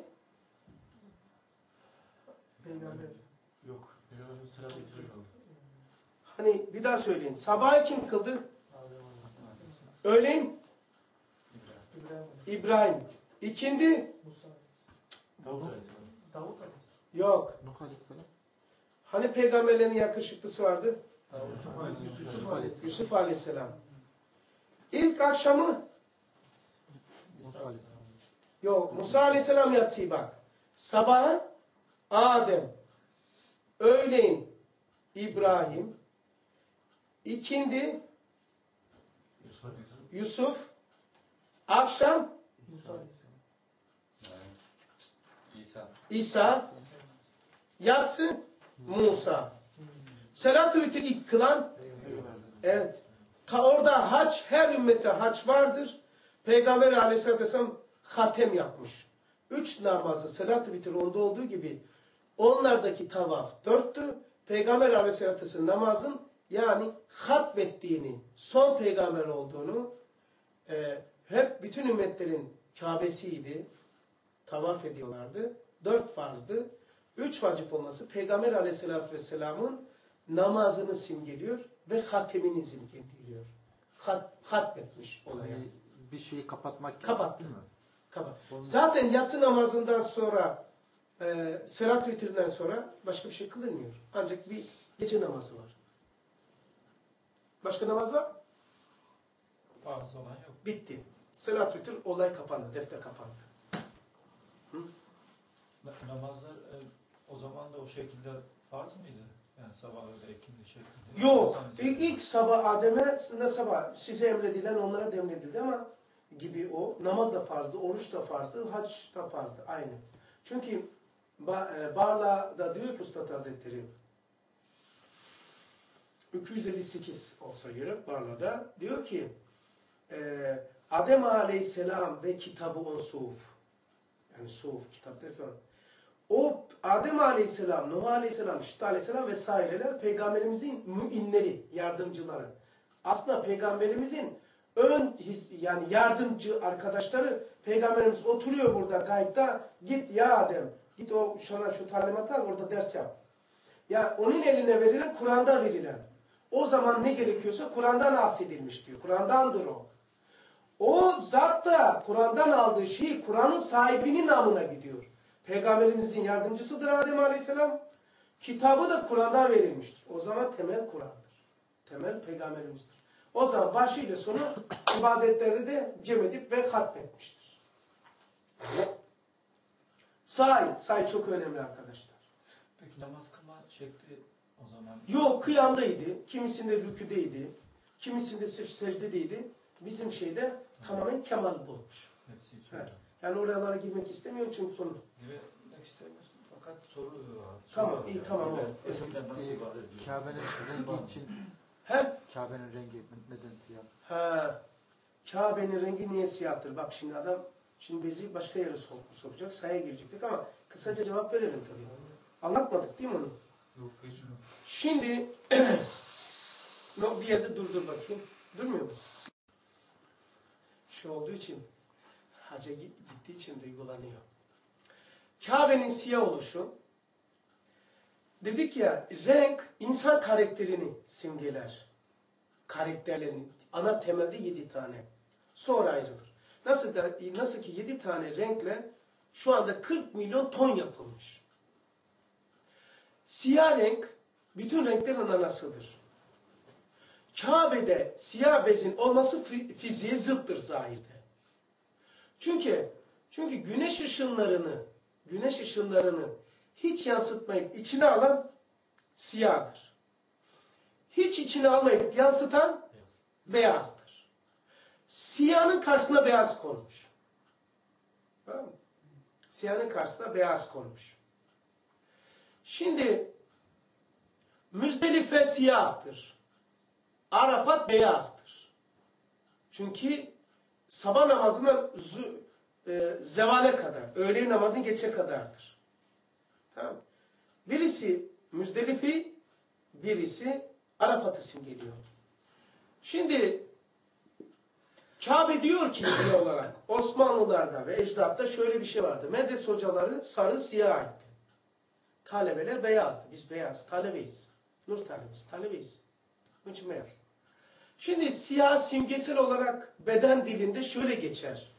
Peygamber. Yok, Peygamberin sıra getiriyor. hani bir daha söyleyin. Sabahı kim kıldı? Adem Aleyhisselam. Öğleyin İbrahim. İbrahim. İbrahim. İkindi Musa. Davut Aleyhisselam. Davut Aleyhisselam. yok. Nuh Aleyhisselam. Hani peygamberlerin yakışıklısı vardı? Yusuf Aleyhisselam. Yusuf Aleyhisselam. Yusuf Aleyhisselam. İlk akşamı Musa Aleyhisselam. yok. Musa Aleyhisselam yatsıyı bak. Sabahı Adem. Öğleyin İbrahim. İkindi Yusuf Aleyhisselam. Yusuf. Akşam Musa Aleyhisselam. İsa. İsa. Yatsı Musa. Selat-ı vitir ilk kılan Peygamber. evet. Ka orada hac, her ümmete hac vardır. Peygamber Aleyhisselatü Vesselam hatem yapmış. Üç namazı selat-ı vitir onda olduğu gibi onlardaki tavaf dörttü. Peygamber Aleyhisselatü Vesselam namazın yani hatmettiğini, son peygamber olduğunu e, hep bütün ümmetlerin Kabe'siydi. Tavaf ediyorlardı. Dört farzdı. Üç vacip olması Peygamber Aleyhisselatü Vesselam'ın namazını simgeliyor ve hatemini simgeliyor. Hat, hatmetmiş olaya. Yani bir şeyi kapatmak Kapattı. değil mi? Kapat. Onu- Zaten yatsı namazından sonra e, selat vitrinden sonra başka bir şey kılınmıyor. Ancak bir gece namazı var. Başka namaz var? Farz olan yok. Bitti. Selat vitir olay kapandı. Defter kapandı. Na- Namazlar e, o zaman da o şekilde farz mıydı? Yani sabah öğle ikindi şeklinde. Yok. Sadece- İlk, ilk sabah Adem'e ne sabah size emredilen onlara demredildi ama gibi o. Namaz da farzdı, oruç da farzdı, hac da farzdı. Aynı. Çünkü ba, e, Barla'da diyor ki Üstad Hazretleri iki yüz elli sekiz olsa göre Barla'da diyor ki e, Adem Aleyhisselam ve kitabı on suhuf. Yani suhuf kitap derken o Adem Aleyhisselam, Nuh Aleyhisselam, Şit Aleyhisselam vesaireler peygamberimizin müminleri, yardımcıları. Aslında peygamberimizin ön yani yardımcı arkadaşları peygamberimiz oturuyor burada gayipta. Git ya Adem, git o şuna şu talimatı al orada ders yap. Ya onun eline verilen Kur'an'da verilen. O zaman ne gerekiyorsa Kur'an'dan bahsedilmiş diyor. Kur'an'dandır o. O zat da Kur'an'dan aldığı şey Kur'an'ın sahibinin namına gidiyor. Peygamberimizin yardımcısıdır Adem Aleyhisselam. Kitabı da Kur'an'dan verilmiştir. O zaman temel Kur'an'dır. Temel peygamberimizdir. O zaman başıyla sonu ibadetleri de cem edip ve hatmetmiştir. Say, say çok önemli arkadaşlar. Peki namaz kılma şekli o zaman? Yok kıyamdaydı, kimisinde rüküdeydi, kimisinde sırf secdedeydi. Bizim şeyde tamamen kemal bulmuş. Hepsi için. Evet. Yani oralara girmek istemiyorum çünkü sonu. Girmek istemiyorsun fakat soru var. Tamam, Soru var iyi, yani. tamam, Böyle oldu. Eskiden nasıl ibadet ediyor? Kabe'nin rengi için He? Kabe'nin rengi neden siyah? Ha. Kabe'nin rengi niye siyahtır? Bak şimdi adam şimdi bizi başka yere sok sokacak, sayaya girecektik ama kısaca cevap verelim tabii. Anlatmadık değil mi onu? Yok, hiç yok. Şimdi no, bir yerde durdur bakayım. Durmuyor mu? Şu olduğu için hacca gittiği için duygulanıyor. Kabe'nin siyah oluşu dedik ya renk insan karakterini simgeler. Karakterlerin ana temelde yedi tane. Sonra ayrılır. Nasıl da, nasıl ki yedi tane renkle şu anda kırk milyon ton yapılmış. Siyah renk bütün renklerin anasıdır. Kabe'de siyah bezin olması fiziğe zıttır zahirde. Çünkü çünkü güneş ışınlarını güneş ışınlarını hiç yansıtmayıp içine alan siyahdır. Hiç içine almayıp yansıtan beyazdır. Siyahın karşısına beyaz konmuş. Tamam mı? Siyahın karşısına beyaz konmuş. Şimdi Müzdelife siyahtır. Arafat beyazdır. Çünkü sabah namazından e, zevale kadar, öğle namazın geçe kadardır. Tamam. Birisi Müzdelifi, birisi Arafat'ı simgeliyor. Şimdi Kabe diyor ki diye olarak Osmanlılarda ve ecdatta şöyle bir şey vardı. Medrese hocaları sarı siyah aitti. Talebeler beyazdı. Biz beyaz, talebeyiz. Nur talebesi, talebeyiz. Bunun için beyaz. Şimdi siyah simgesel olarak beden dilinde şöyle geçer.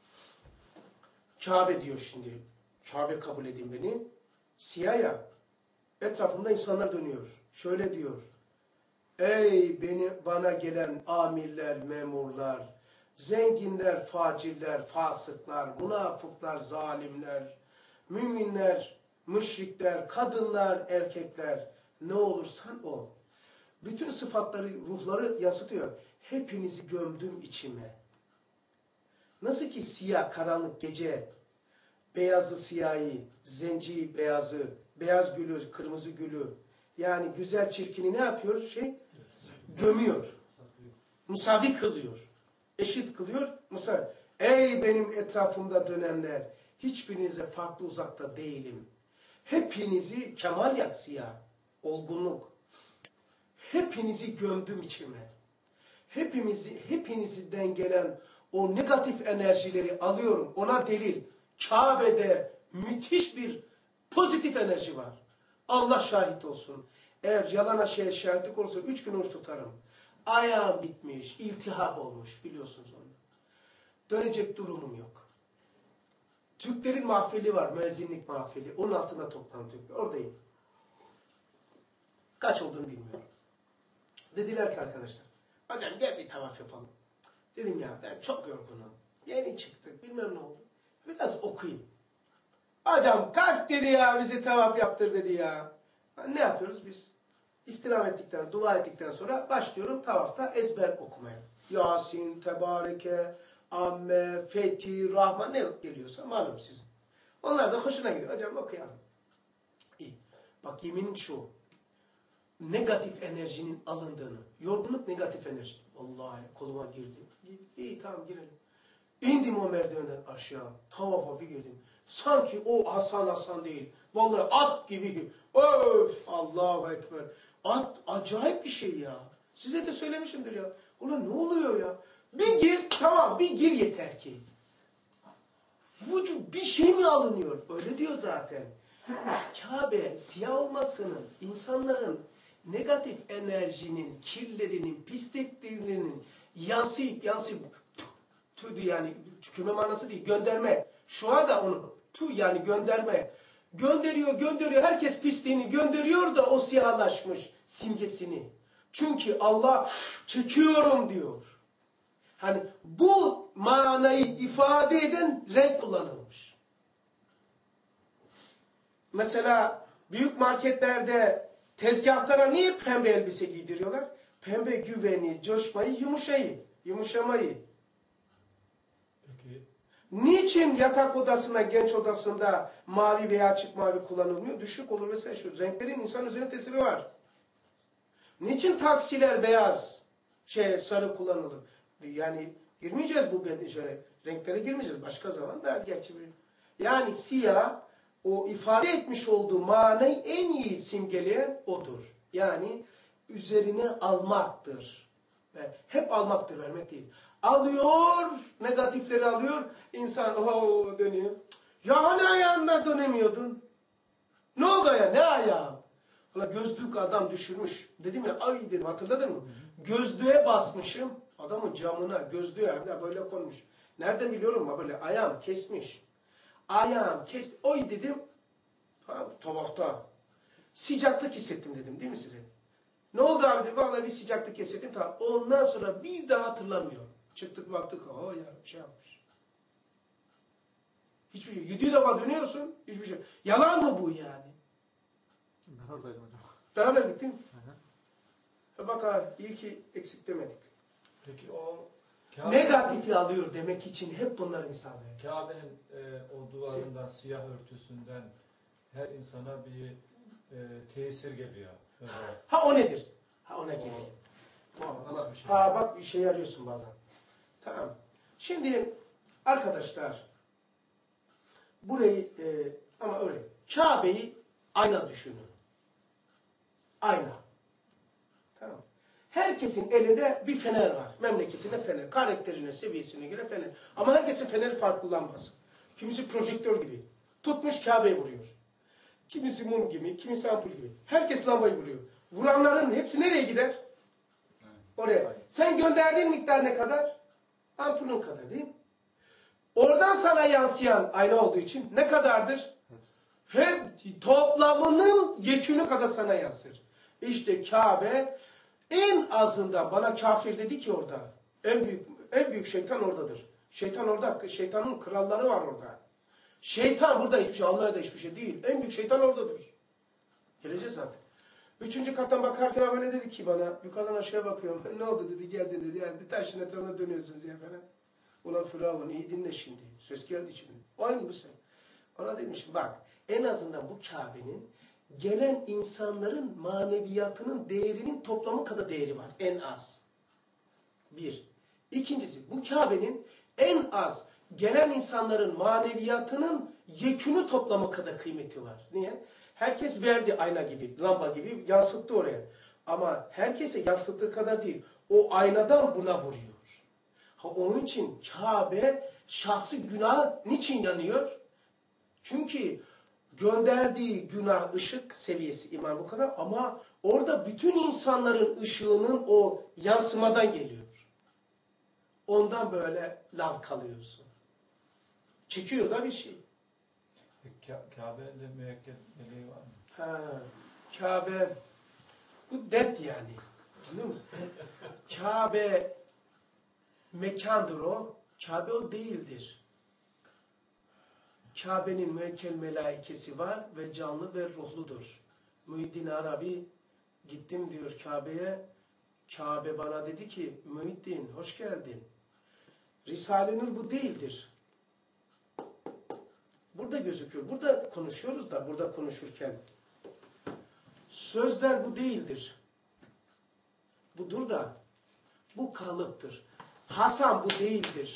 Kabe diyor şimdi. Kabe kabul edin beni. Siyah ya. Etrafımda insanlar dönüyor. Şöyle diyor. Ey beni bana gelen amirler, memurlar, zenginler, facirler, fasıklar, münafıklar, zalimler, müminler, müşrikler, kadınlar, erkekler, ne olursan ol. Bütün sıfatları, ruhları yansıtıyor. Hepinizi gömdüm içime. Nasıl ki siyah, karanlık gece, beyazı siyahi, zenci beyazı, beyaz gülü, kırmızı gülü, yani güzel çirkini ne yapıyor? Şey, gömüyor. Musavi kılıyor. Eşit kılıyor. Musavi. Ey benim etrafımda dönenler, hiçbirinize farklı uzakta değilim. Hepinizi kemal yak siyah, olgunluk. Hepinizi gömdüm içime. Hepimizi, hepinizden gelen o negatif enerjileri alıyorum. Ona delil. Kabe'de müthiş bir pozitif enerji var. Allah şahit olsun. Eğer yalana şeye şahitlik olursa üç gün oruç tutarım. Ayağım bitmiş, iltihap olmuş biliyorsunuz onu. Dönecek durumum yok. Türklerin mahfili var, müezzinlik mahfili. Onun altında toplanan Türkler. Oradayım. Kaç olduğunu bilmiyorum. Dediler ki arkadaşlar, hocam gel bir tavaf yapalım. Dedim ya ben çok yorgunum. Yeni çıktık, bilmem ne oldu. Biraz okuyayım. Hocam kalk dedi ya, bizi tavaf yaptır dedi ya. Ne yapıyoruz biz? İstirham ettikten, dua ettikten sonra başlıyorum tavafta ezber okumaya. Yasin, Tebareke, Amme, Fethi, Rahman ne geliyorsa malum sizin. Onlar da hoşuna gidiyor. Hocam okuyalım. İyi. Bak yeminim şu. Negatif enerjinin alındığını. Yorgunluk negatif enerji. Vallahi koluma girdim. İyi tamam girelim. İndim o merdivenden aşağı. Tavafa bir girdim. Sanki o Hasan Hasan değil. Vallahi at gibi. Öf! Allahu Ekber. At acayip bir şey ya. Size de söylemişimdir ya. Ulan ne oluyor ya? Bir gir tamam bir gir yeter ki. Vücut bir şey mi alınıyor? Öyle diyor zaten. Kabe siyah olmasının insanların negatif enerjinin, kirlerinin, pisliklerinin yansıyıp yansıyıp tüdü yani küme manası değil gönderme. Şu anda onu tu yani gönderme. Gönderiyor gönderiyor herkes pisliğini gönderiyor da o siyahlaşmış simgesini. Çünkü Allah çekiyorum diyor. Hani bu manayı ifade eden renk kullanılmış. Mesela büyük marketlerde tezgahlara niye pembe elbise giydiriyorlar? Pembe güveni, coşmayı, yumuşayı, yumuşamayı. Peki. Niçin yatak odasına, genç odasında mavi veya açık mavi kullanılmıyor? Düşük olur vesaire şu. Renklerin insan üzerine tesiri var. Niçin taksiler beyaz, şey, sarı kullanılır? Yani girmeyeceğiz bu bedişere. Renklere girmeyeceğiz. Başka zaman da gerçi bir. Yani siyah o ifade etmiş olduğu manayı en iyi simgeleyen odur. Yani üzerine almaktır. Ve hep almaktır, vermek değil. Alıyor, negatifleri alıyor. İnsan ooo dönüyor. Ya hani ayağında dönemiyordun? Ne oldu ya? Ne ayağı? Ulan gözlük adam düşürmüş. Dedim ya ay dedim hatırladın mı? Gözlüğe basmışım. Adamın camına gözlüğe böyle koymuş. Nereden biliyorum ama böyle ayağım kesmiş. Ayağım kesti. Oy dedim. Ha, tavafta. Sıcaklık hissettim dedim değil mi size? Ne oldu abi dedim. Vallahi bir sıcaklık hissettim. Tamam. Ondan sonra bir daha hatırlamıyorum. Çıktık baktık. O ya bir şey yapmış. Hiçbir şey. Yedi defa dönüyorsun. Hiçbir şey. Yalan mı bu yani? Ben oradaydım hocam. Beraberdik değil mi? Hı hı. Bak ha iyi ki eksik demedik. Peki o Kabe- Negatifi alıyor demek için hep bunları misal veriyor. Kabe'nin e, o duvarından, siyah örtüsünden her insana bir e, tesir geliyor. Böyle. Ha o nedir? Ha ona geliyor. Nasıl bir şey? Ha bak bir şey arıyorsun bazen. Tamam. Şimdi arkadaşlar burayı e, ama öyle. Kabe'yi ayna düşünün. Ayna. Tamam. Herkesin elinde bir fener var. Memleketinde fener. Karakterine, seviyesine göre fener. Ama herkesin feneri farklı lambası. Kimisi projektör gibi. Tutmuş Kabe'ye vuruyor. Kimisi mum gibi, kimisi ampul gibi. Herkes lambayı vuruyor. Vuranların hepsi nereye gider? Oraya. Sen gönderdiğin miktar ne kadar? Ampulün kadar değil mi? Oradan sana yansıyan ayna olduğu için ne kadardır? Hep toplamının yekünü kadar sana yansır. İşte Kabe en azından bana kafir dedi ki orada. En büyük en büyük şeytan oradadır. Şeytan orada. Şeytanın kralları var orada. Şeytan burada hiçbir şey. Allah'a da hiçbir şey değil. En büyük şeytan oradadır. Geleceğiz zaten. Üçüncü kattan bakarken böyle dedi ki bana, yukarıdan aşağıya bakıyorum. Ne oldu dedi, geldin dedi. Yani taşın etrafına dönüyorsunuz ya falan. Ulan Firavun iyi dinle şimdi. Söz geldi içime. Aynı mı sen? Ona demişim bak en azından bu Kabe'nin gelen insanların maneviyatının değerinin toplamı kadar değeri var. En az. Bir. İkincisi bu Kabe'nin en az gelen insanların maneviyatının yekünü toplamı kadar kıymeti var. Niye? Herkes verdi ayna gibi, lamba gibi yansıttı oraya. Ama herkese yansıttığı kadar değil. O aynadan buna vuruyor. Ha, onun için Kabe şahsi günah niçin yanıyor? Çünkü gönderdiği günah ışık seviyesi iman bu kadar ama orada bütün insanların ışığının o yansımadan geliyor. Ondan böyle lav kalıyorsun. Çıkıyor da bir şey. Ka Kabe'de müekket meleği var mı? Ha, Kabe bu dert yani. Anlıyor musun? Kabe mekandır o. Kabe o değildir. Kabe'nin müekkel melaikesi var ve canlı ve ruhludur. Muhyiddin Arabi gittim diyor Kabe'ye. Kabe bana dedi ki Muhyiddin hoş geldin. Risale-i Nur bu değildir. Burada gözüküyor. Burada konuşuyoruz da burada konuşurken. Sözler bu değildir. Budur da bu kalıptır. Hasan bu değildir.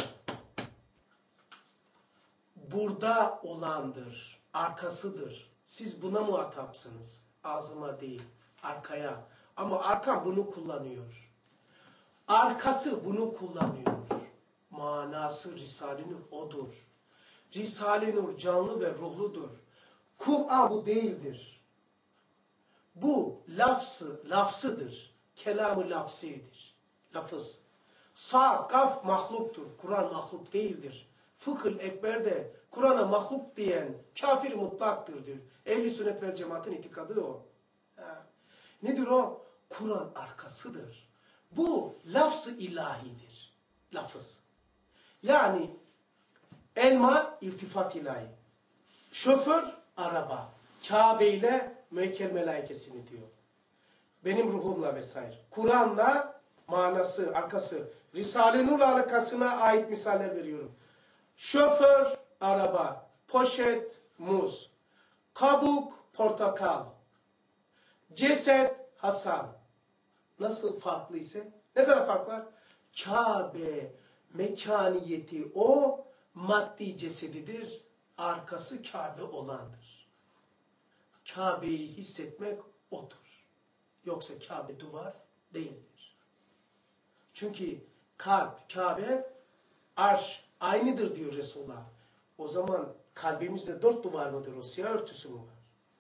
Burada olandır. Arkasıdır. Siz buna muhatapsınız. Ağzıma değil. Arkaya. Ama arkam bunu kullanıyor. Arkası bunu kullanıyor. Manası Risale-i Nur odur. Risale-i Nur canlı ve ruhludur. Kur'an bu değildir. Bu lafzı, lafzıdır. Kelam-ı lafzidir. Lafız. Sa'd, kaf mahluktur. Kur'an mahluk değildir. Fıkıh Ekber'de Kur'an'a mahluk diyen kafir mutlaktır diyor. Ehl-i sünnet vel cemaatin itikadı o. Ha. Nedir o? Kur'an arkasıdır. Bu lafz-ı ilahidir. Lafız. Yani elma iltifat ilahi. Şoför araba. Kabe ile müekkel melaikesini diyor. Benim ruhumla vesaire. Kur'an'la manası, arkası. Risale-i Nur alakasına ait misaller veriyorum. Şoför araba. Poşet muz. Kabuk portakal. Ceset Hasan. Nasıl farklı ise? Ne kadar fark var? Kabe mekaniyeti o maddi cesedidir. Arkası Kabe olandır. Kabe'yi hissetmek odur. Yoksa Kabe duvar değildir. Çünkü kalp, Kabe, arş aynıdır diyor Resulullah. O zaman kalbimizde dört duvar mıdır? O siyah örtüsü mü var?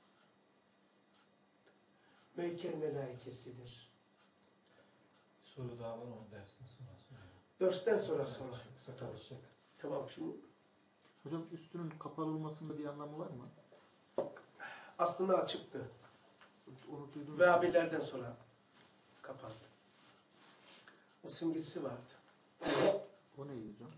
Müekkel melaikesidir. Soru daha var onu dersten sonra sonra. Dörtten sonra sonra. Çalışacak. Tamam şimdi. Hocam üstünün kapalı olmasında bir anlamı var mı? Aslında açıktı. Onu duydum. Ve abilerden sonra kapandı. O simgesi vardı. O neydi hocam?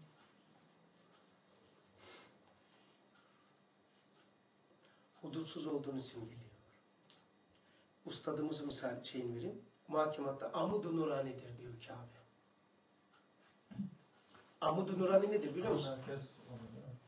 Hudutsuz olduğunu simgeliyor. Ustadımızın misal şeyini vereyim. Muhakematta Amud-u Nurani'dir diyor Kabe. Amud-u Nurani nedir biliyor musun? Herkes onu da-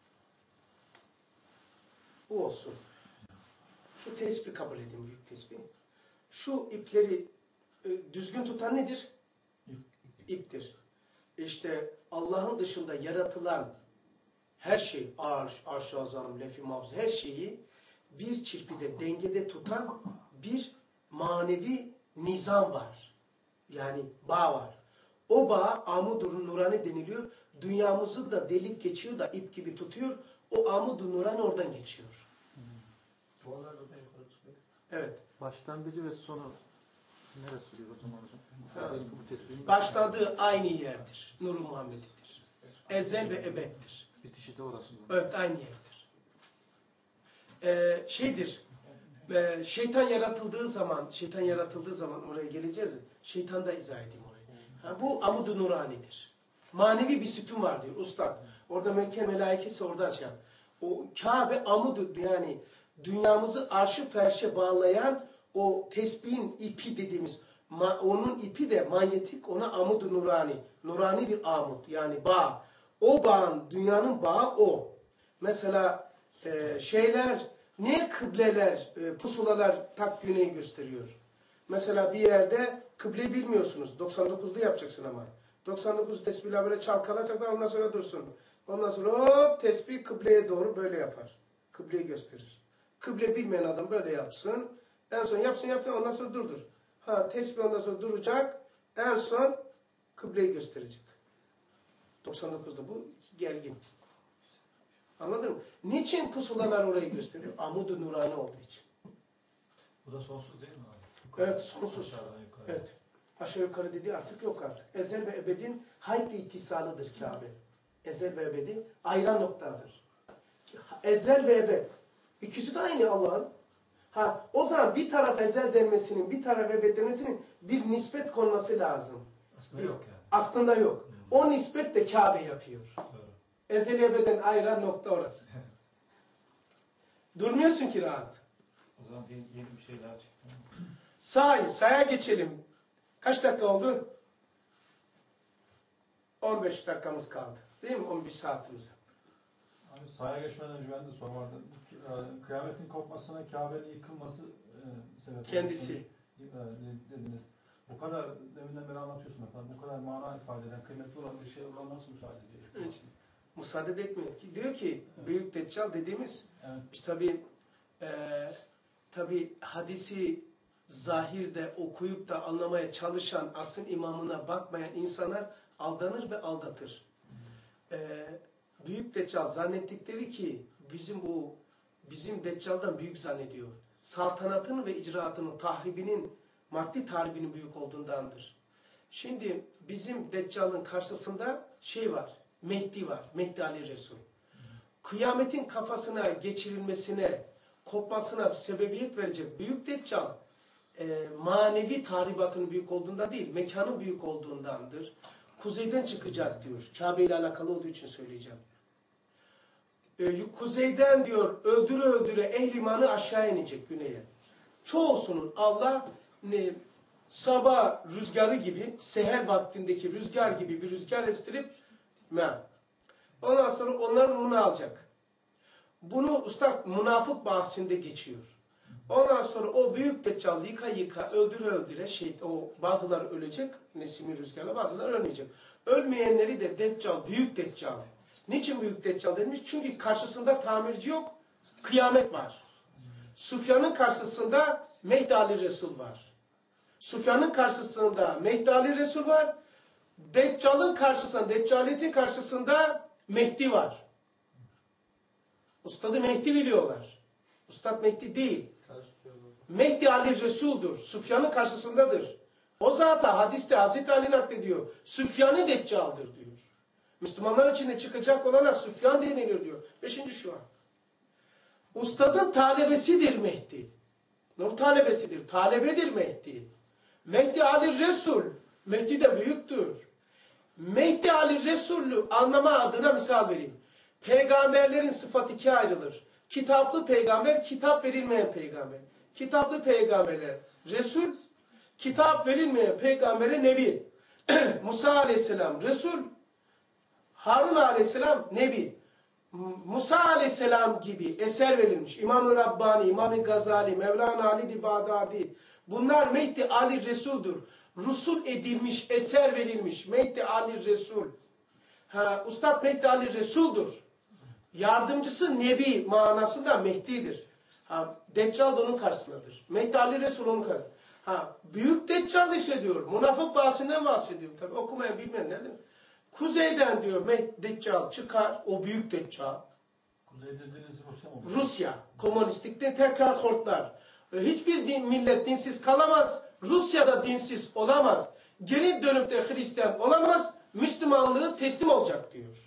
Bu olsun. Şu tesbih kabul edin, büyük tesbih. Şu ipleri e, düzgün tutan nedir? İptir. İşte Allah'ın dışında yaratılan her şey, arş, arş-ı azam, lef-i mahfuz, her şeyi bir çirpide, dengede tutan bir manevi nizam var. Yani bağ var. O bağ Amud-u Nurani deniliyor. Dünyamızı da delip geçiyor da ip gibi tutuyor. O Amud-u Nurani oradan geçiyor. Evet. Başlangıcı ve sonu neresi oluyor o zaman hocam? Mesela Evet. belki bu tespihin Başladığı aynı yerdir. Nur-u Muhammedidir. Ezel ve ebeddir. bitişi de orası. Evet, aynı yerdir. Ee, şeydir, e, şeytan yaratıldığı zaman, şeytan yaratıldığı zaman oraya geleceğiz. Şeytan da izah edeyim orayı. Ha, bu Amud-u Nurani'dir. Manevi bir sütun var diyor ustad. Orada Mekke melaikesi orada açan. O Kabe Amud, yani dünyamızı arşı ferşe bağlayan o tesbihin ipi dediğimiz, ma, onun ipi de manyetik, ona Amud-u Nurani. Nurani bir amud, yani bağ. O bağın, dünyanın bağı o. Mesela e, şeyler, ne kıbleler, e, pusulalar tak güneyi gösteriyor. Mesela bir yerde kıble bilmiyorsunuz. doksan dokuzda yapacaksın ama. doksan dokuz tesbihler böyle çalkala çalkala ondan sonra dursun. Ondan sonra hop tesbih kıbleye doğru böyle yapar. Kıbleyi gösterir. Kıble bilmeyen adam böyle yapsın. En son yapsın yapsın ondan sonra durdur. Ha tesbih ondan sonra duracak. En son kıbleyi gösterecek. doksan dokuzda bu gergin. Anladın mı? Niçin pusulalar orayı gösteriyor? Amud-u Nurani olduğu için. Bu da sonsuz değil mi abi? Evet, sonsuz. Aşağıdan yukarı. Evet. Aşağı yukarı dediği artık yok artık. Ezel ve ebedin hayli ittisalıdır Kabe. Ezel ve ebedi ayran noktadır. Ezel ve ebed. İkisi de aynı Allah'ın. Ha, o zaman bir taraf ezel denmesinin, bir taraf ebed denmesinin bir nispet konması lazım. Aslında yok yani. Aslında yok. O nispet de Kabe yapıyor. Doğru. Ezel ebeden ayıran nokta orası. Durmuyorsun ki rahat. O zaman yeni, yeni bir şey daha çıktı. Say, saya geçelim. Kaç dakika oldu? on beş dakikamız kaldı. Değil mi? on bir saatimiz. Abi sahaya geçmeden önce ben de soru vardı. Bu, e, Kıyametin kopmasına Kabe'nin yıkılması e, sebep Kendisi. olduğunu, e, dediniz. Bu kadar deminden beri anlatıyorsun efendim. Bu kadar mana ifade eden, kıymetli olan bir şey Allah'a nasıl müsaade ediyor? İşte, müsaade de etmiyor ki. Diyor ki Büyük Deccal dediğimiz Evet. işte tabi e, tabi hadisi zahirde okuyup da anlamaya çalışan asıl imamına bakmayan insanlar aldanır ve aldatır. E, Büyük Deccal zannettikleri ki bizim bu bizim Deccal'dan büyük zannediyor. Saltanatın ve icraatının tahribinin maddi tahribinin büyük olduğundandır. Şimdi bizim Deccal'ın karşısında şey var. Mehdi var. Mehdi Ali Resul. Kıyametin kafasına geçirilmesine, kopmasına sebebiyet verecek büyük Deccal e, manevi tahribatının büyük olduğundan değil, mekanın büyük olduğundandır. Kuzeyden çıkacak diyor. Kabe ile alakalı olduğu için söyleyeceğim. E, kuzeyden diyor öldüre öldüre ehl imanı aşağı inecek güneye. Çoğusunun Allah ne, sabah rüzgarı gibi, seher vaktindeki rüzgar gibi bir rüzgar estirip me. Ondan sonra onlar bunu alacak. Bunu usta münafık bahsinde geçiyor. Ondan sonra o büyük deccal yıka yıka öldüre öldüre şey, o bazıları ölecek nesimi rüzgarla, bazıları ölmeyecek. Ölmeyenleri de deccal, büyük deccal. Niçin büyük deccal denmiş? Çünkü karşısında tamirci yok, kıyamet var. Sufyan'ın karşısında Mehdi Ali Resul var. Sufyan'ın karşısında Mehdi Ali Resul var. Deccal'ın karşısında, Deccaliyetin karşısında Mehdi var. Ustadı Mehdi biliyorlar. Ustad Mehdi değil. Mehdi Ali Resul'dur. Sufyan'ın karşısındadır. O zaten hadiste Hazreti Ali naklediyor. Süfyan'ı Deccal'dır diyor. Müslümanlar içinde çıkacak olana Süfyan deniliyor diyor. Beşinci şu an. Ustadın talebesidir Mehdi. Nur talebesidir. Talebedir Mehdi. Mehdi Ali Resul. Mehdi de büyüktür. Mehdi Ali Resulü anlama adına misal vereyim. Peygamberlerin sıfatı ikiye ayrılır. Kitaplı peygamber, kitap verilmeyen peygamber. Kitaplı peygamberler Resul, kitap verilmeyen peygambere Nebi. Musa Aleyhisselam Resul, Harun Aleyhisselam Nebi. Musa Aleyhisselam gibi eser verilmiş. İmam-ı Rabbani, İmam-ı Gazali, Mevlana Ali Bağdadi. Bunlar Mehdi Ali Resul'dur. Rusul edilmiş, eser verilmiş. Mehdi Ali Resul. Ha, Ustad Mehdi Ali Resul'dur. Yardımcısı Nebi manasında Mehdi'dir. Ha, Deccal da onun karşısındadır. Mehdi Ali Resul onun karşısında. Ha, büyük Deccal ise diyor. Münafık bahsinden bahsediyor. Tabi okumayan bilmeyenler değil mi? Kuzeyden diyor Mehdi Deccal çıkar. O büyük Deccal. Kuzey dediğiniz Rusya mı? Rusya. Komünistlikten tekrar hortlar. Hiçbir din, millet dinsiz kalamaz. Rusya'da dinsiz olamaz. Geri dönüp de Hristiyan olamaz. Müslümanlığı teslim olacak diyor.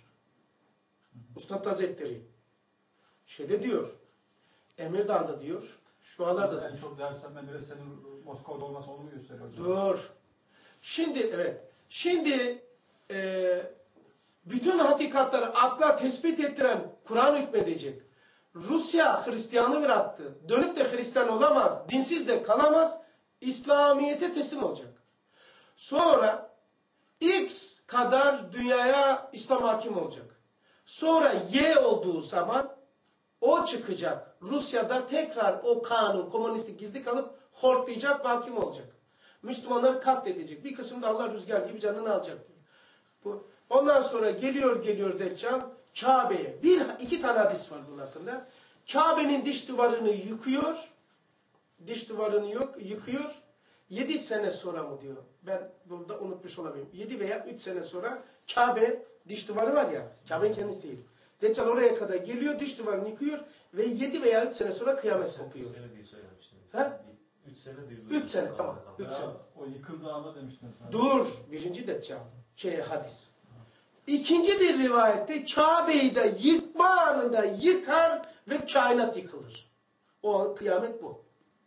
Üstad Hazretleri. Şeyde diyor. Emirdağ'da diyor. Şu anlarda. En çok dersen medresenin Moskova'da olması onu mu gösteriyor? Dur. Şimdi evet. Şimdi e, bütün hakikatleri akla tespit ettiren Kur'an hükmedecek. Rusya Hristiyanlığı bıraktı. Dönüp de Hristiyan olamaz. Dinsiz de kalamaz. İslamiyet'e teslim olacak. Sonra X kadar dünyaya İslam hakim olacak. Sonra Y olduğu zaman o çıkacak. Rusya'da tekrar o kanun, komünistlik gizli kalıp hortlayacak, hakim olacak. Müslümanları katledecek. Bir kısım da Allah rüzgar gibi canını alacak. Bu. Ondan sonra geliyor geliyor Deccal Kabe'ye. Bir, iki tane hadis var bunun hakkında. Kabe'nin dış duvarını yıkıyor. Dış duvarını yok, yıkıyor. Yedi sene sonra mı diyor. Ben burada unutmuş olabilirim. Yedi veya üç sene sonra Kabe dış duvarı var ya. Kabe'nin kendisi değil. Deccal oraya kadar geliyor, dış duvarını yıkıyor ve yedi veya üç sene sonra kıyamet kopuyor. üç sene diye söylemiştim. Ha? üç sene diyor. üç sene tamam. üç sene. O yıkıldığı anda demiştiniz. Dur. Birinci Deccal. Şey hadis. İkinci bir rivayette Kabe'yi de yıkma anında yıkar ve kainat yıkılır. O kıyamet bu.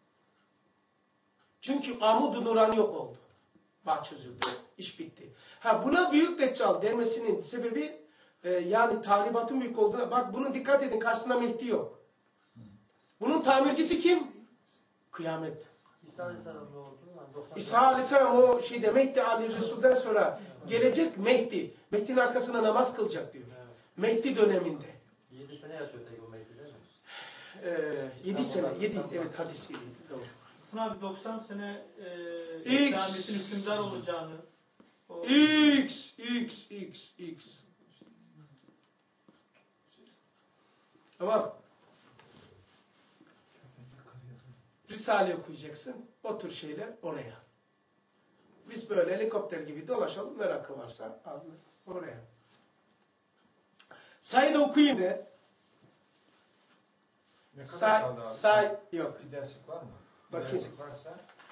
Çünkü Amud-u Nuran yok oldu. Bak çözüldü. İş bitti. Ha buna büyük Deccal denmesinin sebebi e, yani tahribatın büyük olduğuna. Bak bunun dikkat edin karşısında Mehdi yok. Bunun tamircisi kim? Kıyamet. İsa Aleyhisselam ne oldu? İsa Aleyhisselam o şeyde Mehdi Ali Resul'den sonra gelecek Mehdi. Mehdi'nin arkasına namaz kılacak diyor. Evet. Mehdi döneminde. yedi sene yaşıyor tek o Mehdi değil mi? Ee, yedi sene. yedi evet hadis yedi. Tamam. Abi doksan sene e, X. İslamiyet'in hükümdar olacağını o, X, X, X, X. Tamam. Risale okuyacaksın. O tür şeyler oraya. Biz böyle helikopter gibi dolaşalım. Merakı varsa al oraya. Sayı da okuyayım de. Ne kadar Say, kaldı abi? say, yok. Bir derslik var mı? Bir Bakayım. derslik varsa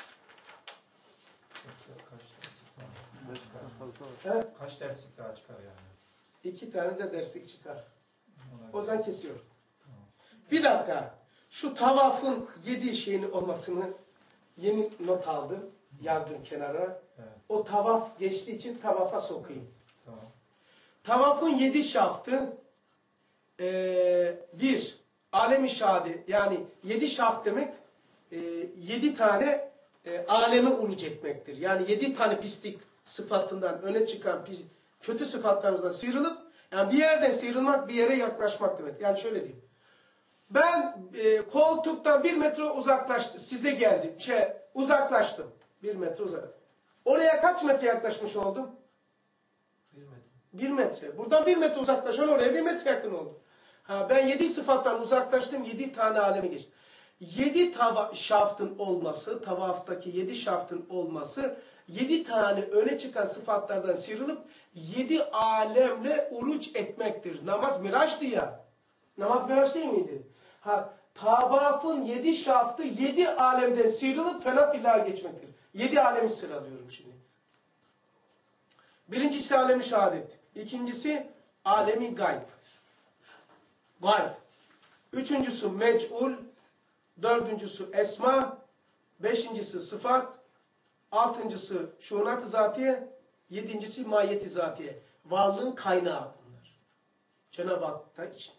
yoksa kaç derslik var? Dersler fazla var. He? Kaç derslik daha çıkar yani? İki tane de derslik çıkar. Ona O zaman kesiyor. Tamam. Bir dakika. Şu tavafın yedi şeyini olmasını yeni not aldım. Yazdım kenara. Evet. O tavaf geçtiği için tavafa sokayım. Tamam. Tavafın yedi şaftı ee, bir, alem-i şahadi yani yedi şaft demek e, yedi tane e, alemi uluc etmektir. Yani yedi tane pislik sıfatından öne çıkan pis, kötü sıfatlarımızdan sıyrılıp yani bir yerden sıyrılmak bir yere yaklaşmak demek. Yani şöyle diyeyim. Ben e, koltuktan bir metre uzaklaştım. Size geldim. Şey, uzaklaştım. Bir metre uzak. Oraya kaç metre yaklaşmış oldum? Bir metre. Bir metre. Buradan bir metre uzaklaşan oraya bir metre yakın oldu. Ha, ben yedi sıfattan uzaklaştım. Yedi tane aleme geçtim. Yedi tava şaftın olması, tavaftaki yedi şaftın olması, yedi tane öne çıkan sıfatlardan sıyrılıp yedi alemle uruç etmektir. Namaz miraçtı ya. Namaz miraç değil miydi? Ha, tavafın yedi şaftı yedi alemden sıyrılıp fenafillah'a geçmektir. Yedi alemi sıralıyorum şimdi. Birincisi alem-i şehadet. İkincisi alemi gayb. Gayb. Üçüncüsü mec'ul. Dördüncüsü esma. Beşincisi sıfat. Altıncısı şunat-ı zatiye. Yedincisi mahiyet-i zatiye. Varlığın kaynağı bunlar. Cenab-ı Hak'ta için.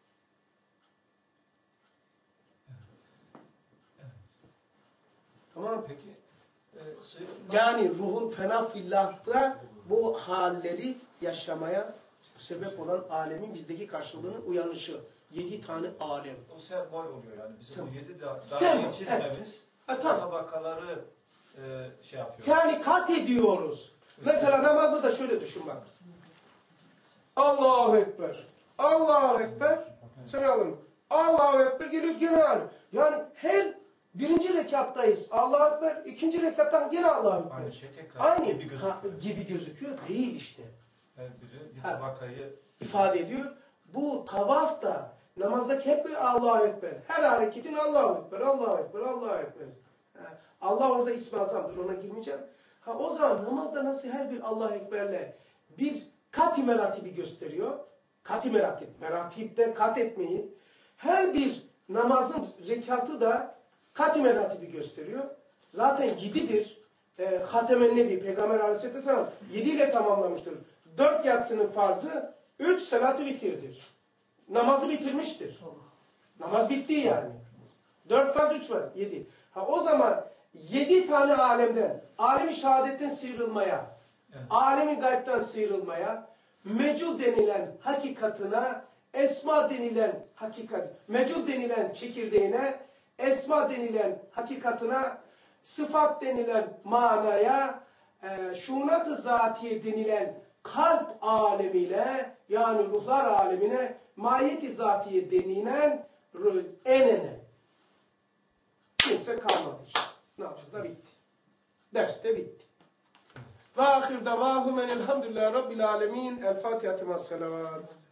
Tamam. Peki e, Sayın Yani ruhun fena fillah'ta bu halleri yaşamaya sebep olan alemin bizdeki karşılığının uyanışı. Yedi tane alem. o sembol oluyor yani. Bizim Sembol. bu yedi da, Sembol, dahi çizmemiz Ha, o tamam. tabakaları e, şey yapıyor. Yani kat ediyoruz. Mesela namazda da şöyle düşün bak. Allahu Ekber. Allahu Ekber. Selam. Allahu Ekber geliyoruz gene yani. Yani her birinci rekattayız. Allahu Ekber. İkinci rekattan gene Allahu Ekber. Aynı şey tekrar Aynı gibi gözüküyor. ha, gibi gözüküyor. Değil işte. Her biri bir Ha. tabakayı ifade ediyor. Bu tavaf da namazdaki hep bir Allahu Ekber. Her hareketin Allahu Ekber, Allahu Ekber, Allahu Ekber. Ha, Allah orada ismi azamdır, ona girmeyeceğim. Ha, o zaman namazda nasıl her bir Allahu Ekber'le bir kat-i meratibi gösteriyor. Kat-i meratib. Meratibde kat etmeyi. Her bir namazın rekatı da kat-i meratibi gösteriyor. Zaten yedidir. E, Hatemen Nebi, Peygamber Aleyhisselatü Vesselam yedi ile tamamlamıştır. Dört yatsının farzı, üç salat-ı vitirdir. Namazı bitirmiştir. Namaz bitti yani. Dört farz, üç var. Yedi. Ha, o zaman yedi tane alemden, alemi şehadetten sıyrılmaya, Evet. alemi gaybden sıyrılmaya, mecul denilen hakikatına, esma denilen hakikat, mecul denilen çekirdeğine, esma denilen hakikatına, sıfat denilen manaya, e, şunat-ı zatiye denilen kalp alemine, yani ruhlar alemine, mahiyet-i zatiye denilen enene. Kimse kalmadı işte. Namaz da bitti. Ders de bitti. Ve ahir davahum enelhamdülillahi rabbil alemin. El Fatiha-tı ma'as-salavat.